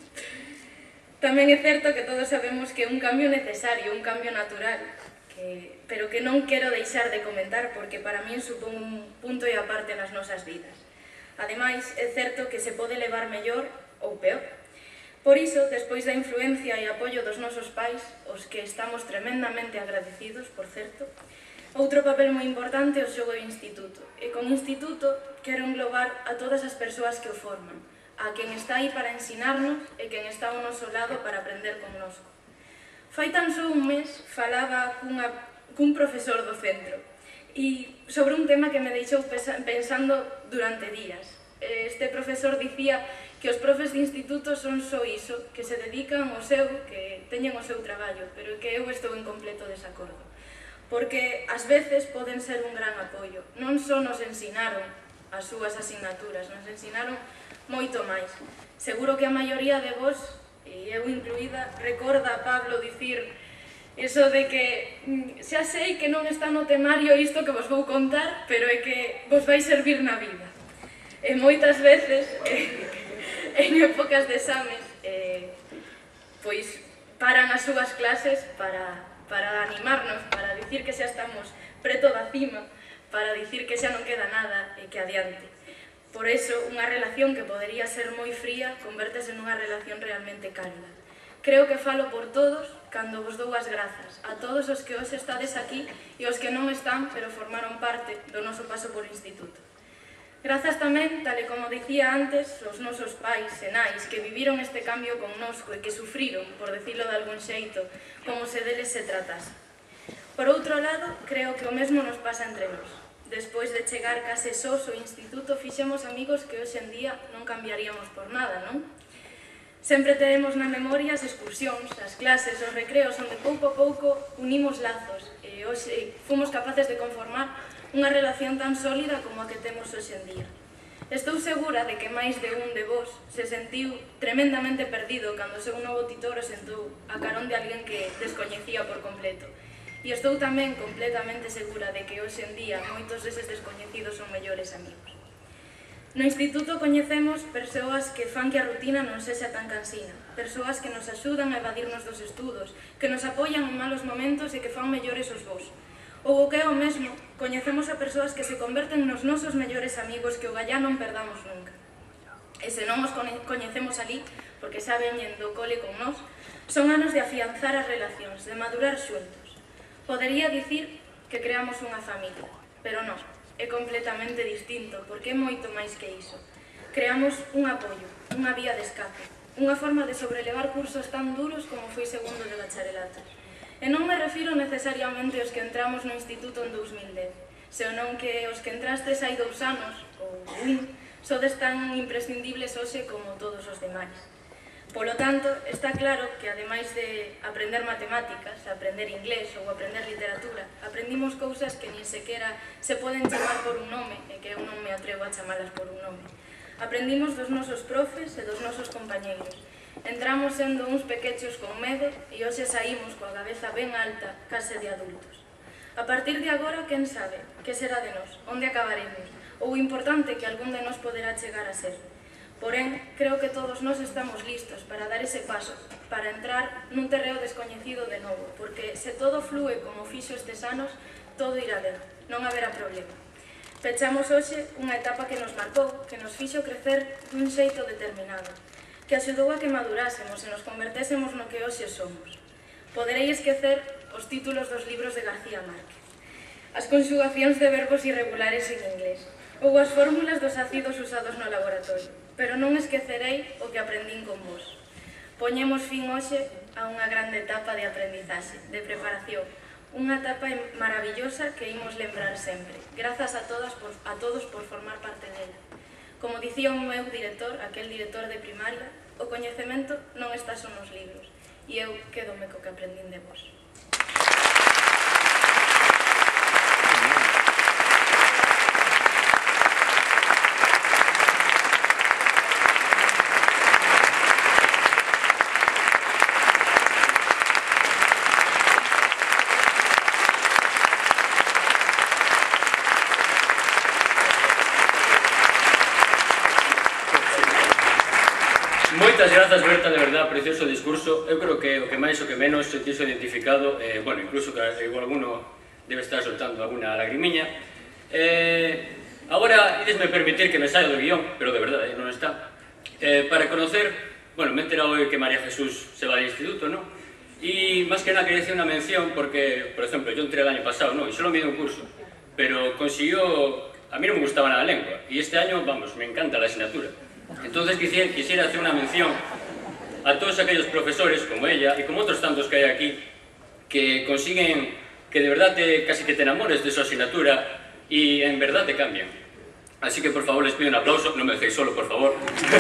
Tamén é certo que todos sabemos que é un cambio necesario, un cambio natural, pero que non quero deixar de comentar porque para min supón un punto e aparte nas nosas vidas. Ademais, é certo que se pode levar mellor ou peor. Por iso, despois da influencia e apoio dos nosos pais, os que estamos tremendamente agradecidos, por certo, outro papel moi importante é o xogo de instituto. E con instituto quero englobar a todas as persoas que o forman, a quen está aí para ensinarnos e quen está ao noso lado para aprender connosco. Fai tan só un mes falaba cun profesor do centro e sobre un tema que me deixou pensando durante días. Este profesor dicía que os profes de instituto son só iso, que se dedican ao seu, que teñen o seu traballo, pero que eu estou en completo desacordo. Porque ás veces poden ser un gran apoio. Non só nos ensinaron as súas asignaturas, nos ensinaron moito máis. Seguro que a maioría de vos, e eu incluída, recorda a Pablo dicir iso de que xa sei que non está no temario isto que vos vou contar, pero é que vos vai servir na vida. E moitas veces, en épocas de exames, pois paran as súas clases para animarnos, para dicir que xa estamos preto da cima, para dicir que xa non queda nada e que adiante. Por eso, unha relación que podería ser moi fría convértese nunha relación realmente cálida. Creo que falo por todos cando vos dou as grazas a todos os que hoxe estades aquí e os que non están, pero formaron parte do noso paso polo instituto. Grazas tamén, tal e como dicía antes, aos nosos pais e nais que viviron este cambio connosco e que sufriron, por decirlo de algún xeito, como se deles se tratase. Por outro lado, creo que o mesmo nos pasa entre nós. Despois de chegar case sós ao instituto, fixemos amigos que hoxe en día non cambiaríamos por nada, non? Sempre teremos na memoria as excursións, as clases, os recreos, onde pouco a pouco unimos lazos e hoxe fomos capaces de conformar unha relación tan sólida como a que temos hoxe en día. Estou segura de que máis de un de vos se sentiu tremendamente perdido cando o seu novo titor o sentou a carón de alguén que descoñecía por completo. E estou tamén completamente segura de que hoxe en día moitos deses descoñecidos son mellores amigos. No instituto coñecemos persoas que fan que a rutina non sexa tan cansina, persoas que nos axudan a evadirnos dos estudos, que nos apoian en malos momentos e que fan mellores os vos. Ou o que é o mesmo, coñecemos a persoas que se converten nos nosos mellores amigos que o gallá non perdamos nunca. E se non os coñecemos alí, porque xa veñen do cole con nós, son anos de afianzar as relacións, de madurar xuntos. Podería dicir que creamos unha familia, pero non, é completamente distinto, porque é moito máis que iso. Creamos un apoio, unha vía de escape, unha forma de sobrelevar cursos tan duros como foi segundo de bacharelato. E non me refiro necesariamente aos que entramos no instituto en 2010, senón que os que entrastes hai 2 anos, ou un, sodes tan imprescindibles hoxe como todos os demais. Polo tanto, está claro que, ademais de aprender matemáticas, aprender inglés ou aprender literatura, aprendimos cousas que nin sequera se poden chamar por un nome, e que eu non me atrevo a chamalas por un nome. Aprendimos dos nosos profes e dos nosos compañeiros. Entramos sendo uns pequechos con medo e hoxe saímos coa cabeza ben alta, case de adultos. A partir de agora, quen sabe? Que será de nós? Onde acabaremos? Ou o importante que algún de nós poderá chegar a ser? Porén, creo que todos nós estamos listos para dar ese paso, para entrar nun terreo descoñecido de novo, porque se todo flúe como fixo estes anos, todo irá ben, non haberá problema. Pechamos hoxe unha etapa que nos marcou, que nos fixo crecer dun xeito determinado, que axudou a que madurásemos e nos convertésemos no que hoxe somos. Poderei esquecer os títulos dos libros de García Márquez, as conxugacións de verbos irregulares en inglés, ou as fórmulas dos ácidos usados no laboratorio, pero non esquecerei o que aprendín con vos. Poñemos fin hoxe a unha grande etapa de aprendizaxe, de preparación, unha etapa maravillosa que imos lembrar sempre. Grazas a todos por formar parte dela. Como dicía o meu director, aquel director de primaria, o coñecemento non está só nos libros, e eu quedome co que aprendín de vos. Moitas grazas, Berta, de verdad, precioso discurso. Eu creo que o que máis o que menos se tiso identificado, bueno, incluso que igual alguno debe estar soltando alguna lagrimiña. Agora, idesme permitir que me saia do guión, pero de verdade, non está. Para conocer, bueno, me he enterado hoy que María Jesús se va del instituto, ¿no? Y más que nada quería hacer una mención porque, por ejemplo, yo entré el año pasado, ¿no? Y solo me dio un curso, pero consiguió... A mí no me gustaba nada la lengua, y este año, vamos, me encanta la asignatura. Entonces quisiera hacer una mención a todos aquellos profesores como ella y como otros tantos que hay aquí que consiguen que de verdad casi que te enamores de su asignatura y en verdad te cambian. Así que por favor les pido un aplauso, no me dejéis solo, por favor.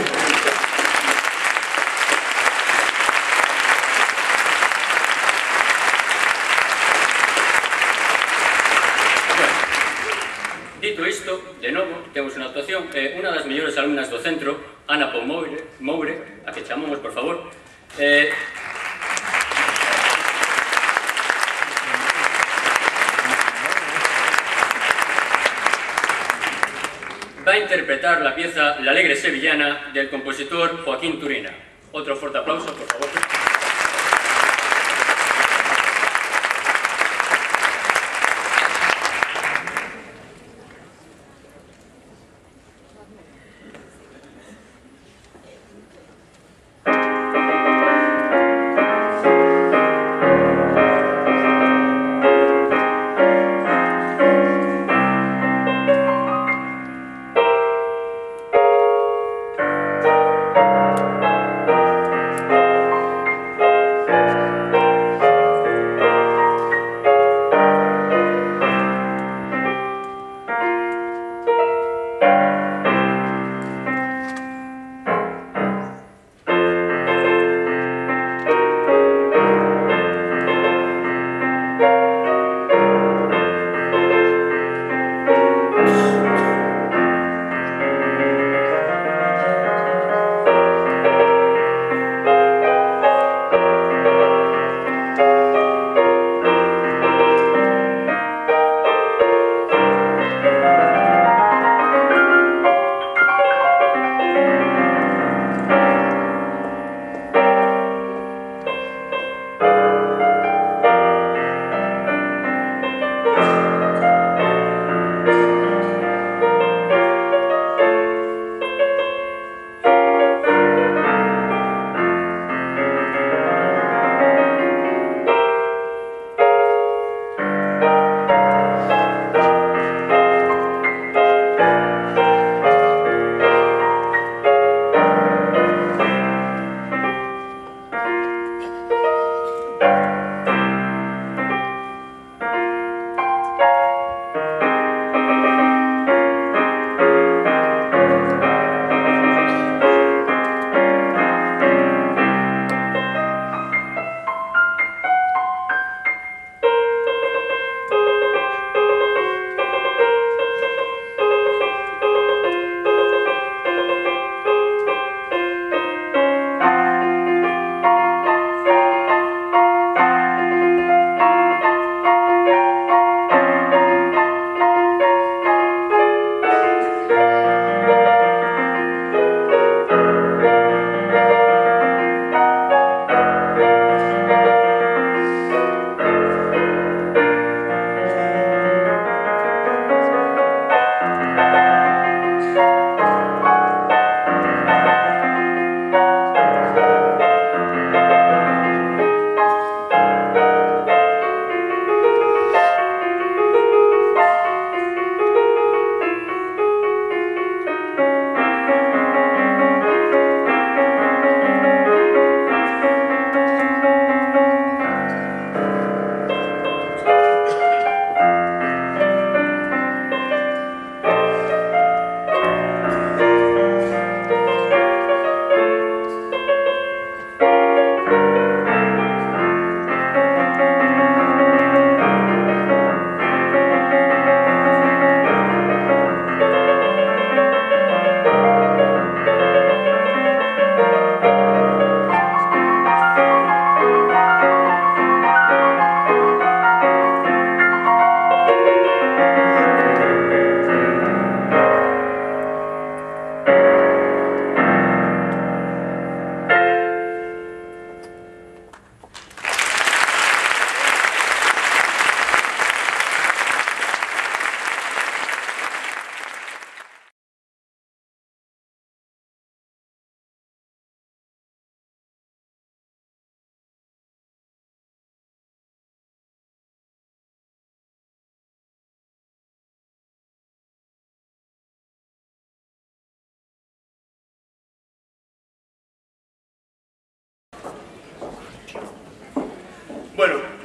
Dito isto, de novo, temos unha actuación. Unha das mellores alumnas do centro, Ana Pau Moure, a que chamamos, por favor, va a interpretar la pieza La alegre sevillana del compositor Joaquín Turina. Otro fuerte aplauso, por favor.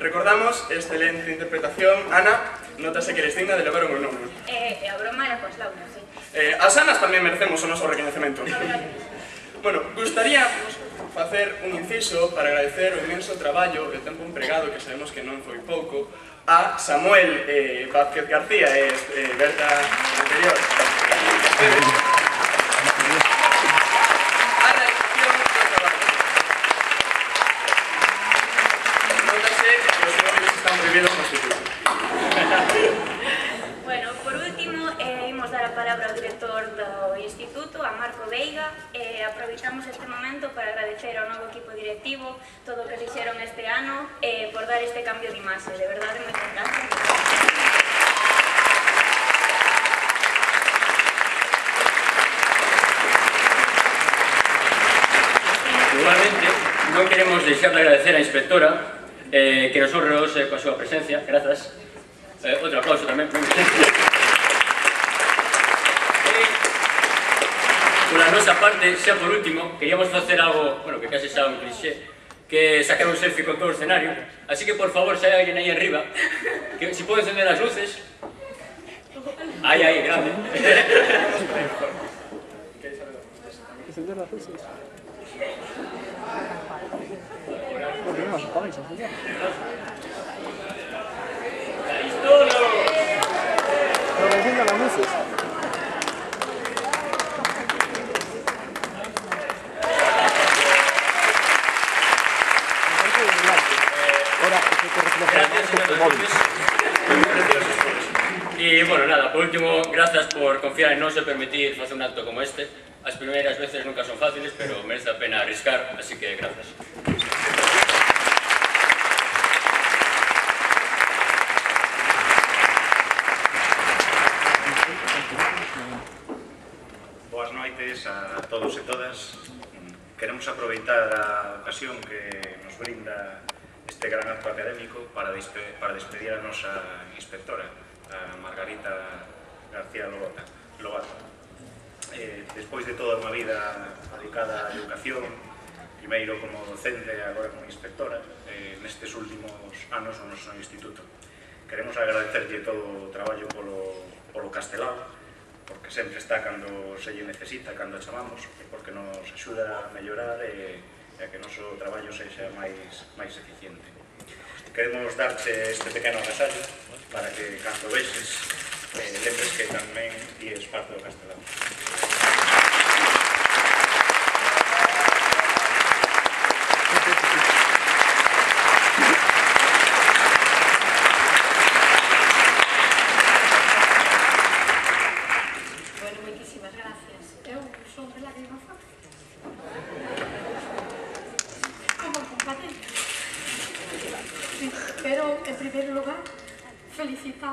Recordamos excelente interpretación. Ana, notase que eres digna de levar o meu nome. A broma era coas launas, sí. As Anas tamén merecemos o noso recoñecemento. Bueno, gustaríamos facer un inciso para agradecer o inmenso traballo e o tempo empregado, que sabemos que non foi pouco, a Samuel Vázquez García e Berta anterior. A realización do traballo. Nótase que os móviles están prohibidos no instituto. Bueno, por último, imos dar a palabra ao director do instituto, a Marco Veiga, e aproveitamos este momento para agradecer ao novo equipo directivo todo o que fixeron este ano por dar este cambio de imaxe. De verdade, moitas gracias. Igualmente, non queremos deixar de agradecer á inspectora que nos honre hoxe coa súa presencia. Grazas. Outro aplauso tamén. Pola nosa parte, xa por último, queríamos facer algo, bueno, que case xa un cliché, que sacar un selfie con todo o escenario. Así que, por favor, se hai alguén aí arriba, que si pode encender as luces. Aí, grande. Encender las luces. ¿Por qué no las apagáis? Pero que enciendan las luces. Gracias, señor Luces. E, bueno, nada, por último, grazas por confiar en nós e permitir facer un acto como este. As primeiras veces nunca son fáciles, pero merece a pena arriscar, así que grazas. Boas noites a todos e todas. Queremos aproveitar a ocasión que nos brinda este gran acto académico para despedir a nosa inspectora, a Margarita García Lobato. Despois de toda unha vida dedicada á educación, primeiro como docente e agora como inspectora, nestes últimos anos no noso instituto. Queremos agradecerlle todo o traballo polo castelao, porque sempre está cando se lle necesita, cando a chamamos, porque nos axuda a mellorar e a que o noso traballo sexa máis eficiente. Queremos darte este pequeno agasallo para que cando vexes lembres que tamén tíes parte do castelao. Bueno, moitísimas gracias. Eu son de lágrima fácil. Como compadre. Pero, en primeiro lugar, felicitar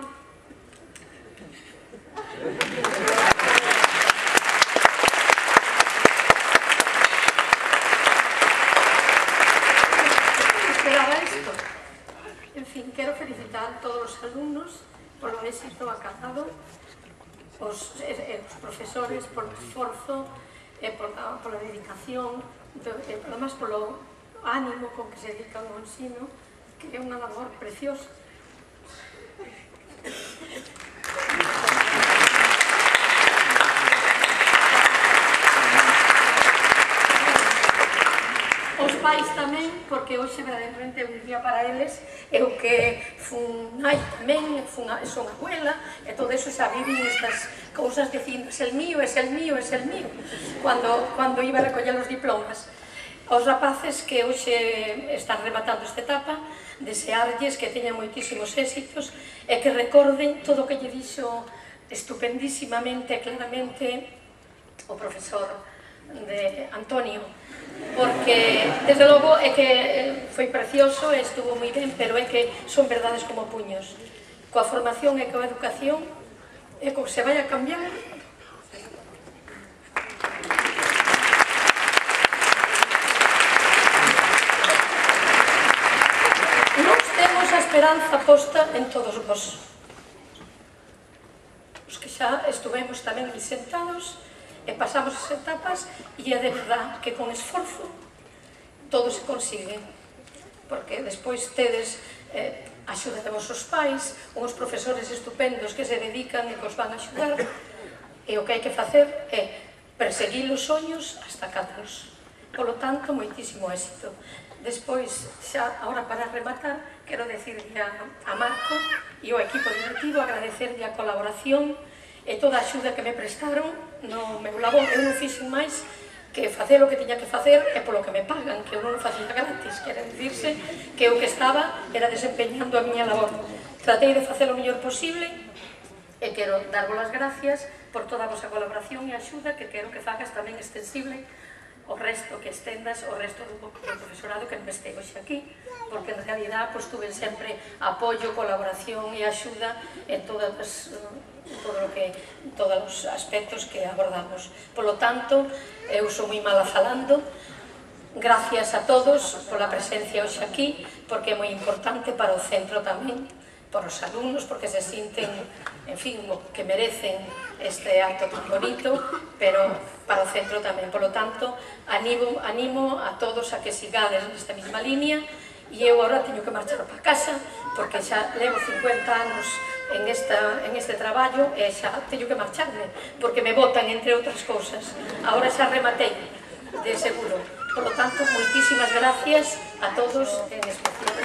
esperaba esto. En fin, quero felicitar a todos os alumnos polo éxito acadado, os profesores polo esforzo e pola dedicación, e además polo ánimo con que se dedican ao ensino, que é unha labor preciosa. Os pais tamén, porque hoxe verdadeiramente é un día para eles, eu que fun nai tamén, son abuela, e todo eso xa viví estas cousas dicindo es el mío, es el mío, es el mío, cando iba a recoller os diplomas. Aos rapaces que hoxe están rematando esta etapa, desearlles que teñan moitísimos éxitos e que recorden todo o que lle dixo estupendísimamente e claramente o profesor de Antonio, porque, desde logo, é que foi precioso e estuvo moi ben, pero é que son verdades como puños. Coa formación e coa educación, e co que se vai a cambiar, nós temos a esperanza posta en todos vos. Os que xa estuvemos tamén sentados e pasamos as etapas, e é de verdad que con esforzo todo se consigue, porque despois tedes axuda de vosos pais, uns profesores estupendos que se dedican e que os van a axudar, e o que hai que facer é perseguir os soños hasta cadros. Polo tanto, moitísimo éxito. Despois, xa, ahora para rematar, quero decirle a Marco e ao equipo directivo agradecerle a colaboración e toda a axuda que me prestaron no meu labor. Eu non fixen máis que facer o que tiña que facer e polo que me pagan, que eu non o facía gratis, quere dicirse que o que estaba era desempeñando a miña labor. Tratei de facer o mellor posible e quero darvos as gracias por toda a vosa colaboración e axuda que quero que fagas tamén extensible o resto, que estendas o resto do profesorado que non este hoxe aquí, porque en realidad pues, tuve sempre apoio, colaboración e axuda en todos os aspectos que abordamos. Por lo tanto, eu sou moi mala falando. Gracias a todos pola presencia hoxe aquí, porque é moi importante para o centro tamén, por os alumnos, porque se sinten, en fin, que merecen este acto tan bonito, pero para o centro tamén. Por lo tanto, animo a todos a que sigades nesta mesma línea, e eu agora teño que marchar para casa, porque xa levo 50 anos en este traballo e xa teño que marcharme, porque me botan, entre outras cousas. Agora xa rematei, de seguro. Por lo tanto, moitísimas gracias a todos en especial.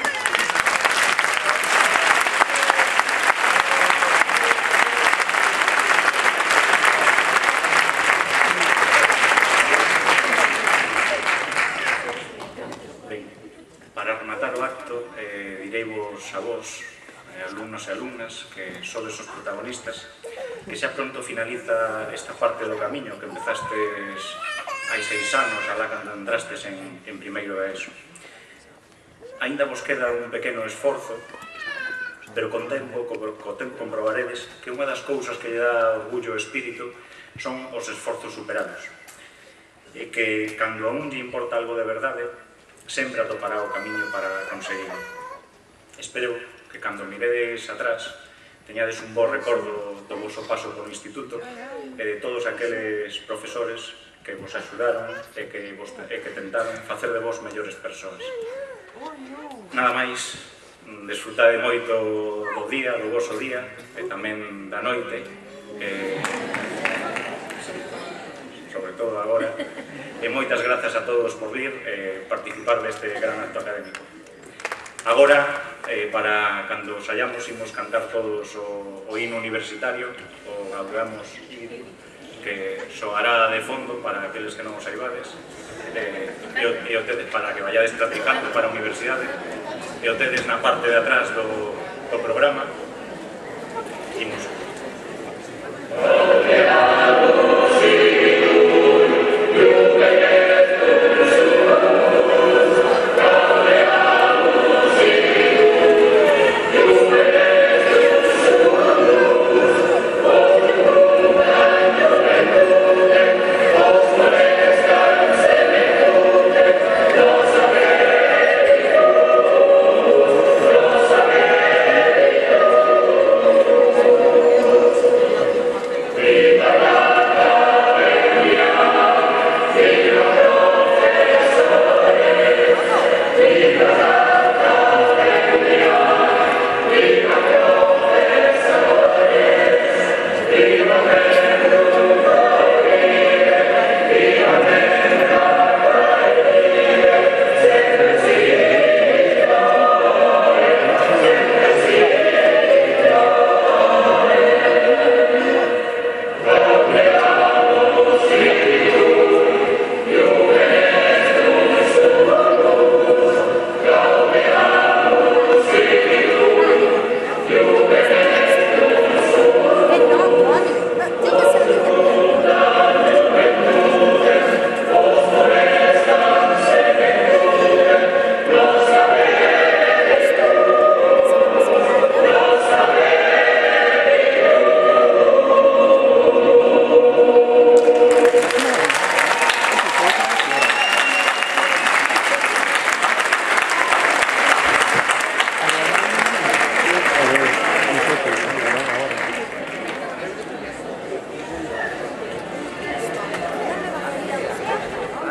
Para rematar o acto, direivos a vos, alumnos e alumnas, que sodes os protagonistas, que xa pronto finaliza esta parte do camiño que empezastes hai 6 anos, alá cando entrastes en primeiro de ESO. Ainda vos queda un pequeno esforzo, pero co tempo comprobaredes que unha das cousas que lle dá orgullo e espírito son os esforzos superados, e que cando a un lle importa algo de verdade, sempre atopará o camiño para conseguirlo. Espero que cando miredes atrás teñades un bo recordo do voso paso polo instituto e de todos aqueles profesores que vos axudaron e que tentaron facer de vos mellores persoas. Nada máis, desfrutade moito do día, do voso día e tamén da noite, sobre todo agora, e moitas grazas a todos por vir e participar deste gran acto académico. Agora, para cando saíamos, imos cantar todos o himno universitario, o Gaudeamus Igitur, que soará de fondo para aqueles que non os saibades, e o tedes para que vayades practicando para a universidade, e o tedes na parte de atrás do programa. Imos.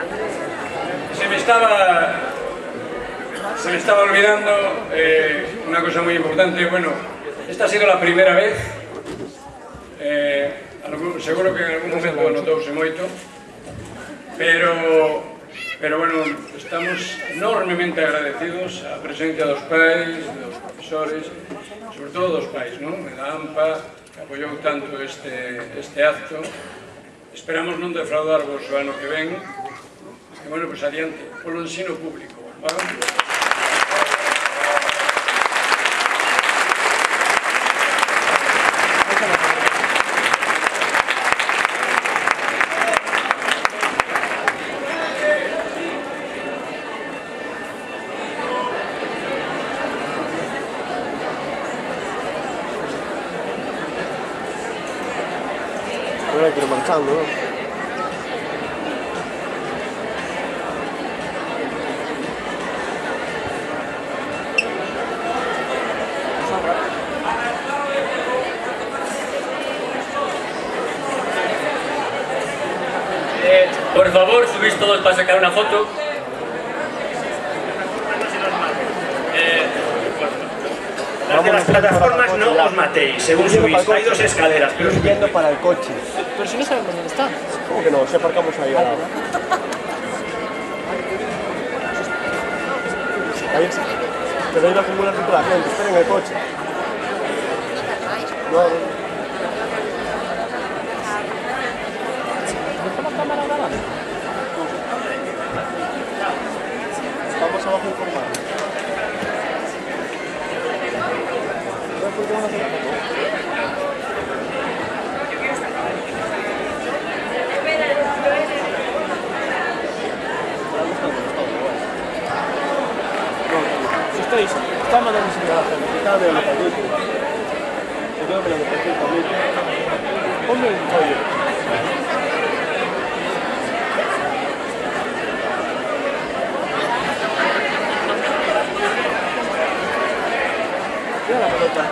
Se me estaba olvidando una cosa muy importante. Bueno, esta ha sido la primera vez, seguro que en algún momento notouse moito, pero bueno, estamos enormemente agradecidos á presencia dos pais, dos profesores, sobre todo dos pais, non? Da AMPA, que apoiou tanto este acto. Esperamos non defraudarvos o ano que ven, e, bueno, pues adiante, polo ensino público, ¿vale? Ahora hay que ir marchando, ¿no? Por favor, subís todos para sacar una foto. Las de las plataformas no os matéis, según subís. Hay dos escaleras, pero Yendo para el coche. Pero si no sabemos dónde está. ¿Cómo que no? Si aparcamos ahí al lado. Ahí sí. Pero ahí no acumulan toda la gente. Esperen el coche. No. ¿Deja la cámara grabando? Vamos abajo informando. ¿Por qué van a hacer la foto? Está mandando señal a la gente, estaba mirando para el YouTube. Me quedo mirando para el YouTube también. Ponme el rollo. Mira la pelota.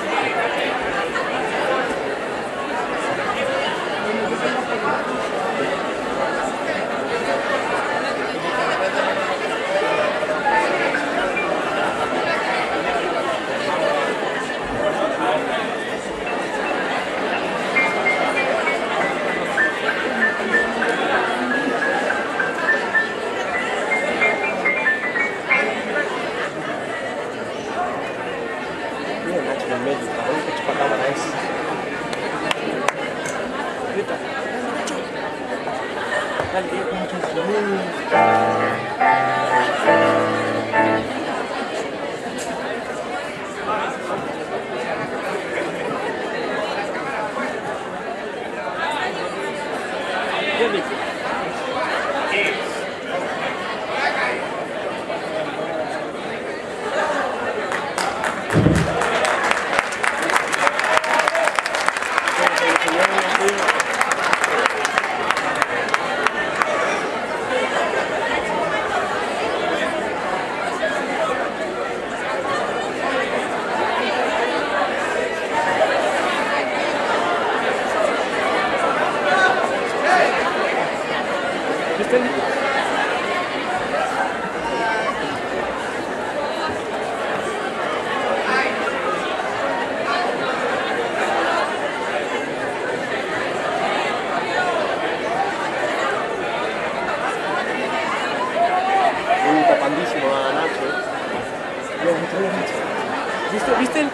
¿Viste?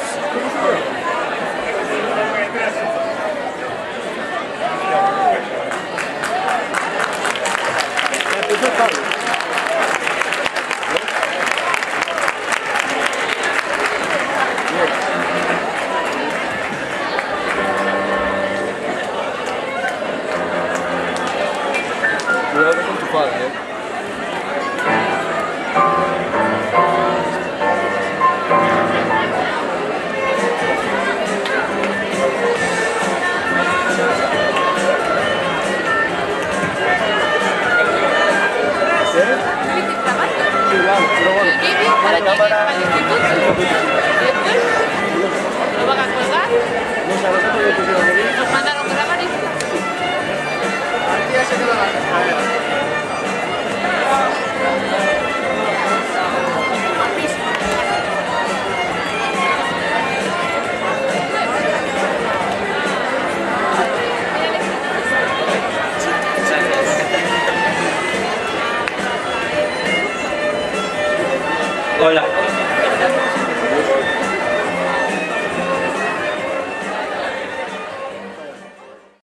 Cuidado con tu padre, ¿Lo van a colgar? Nos mandaron grabar y... Hola.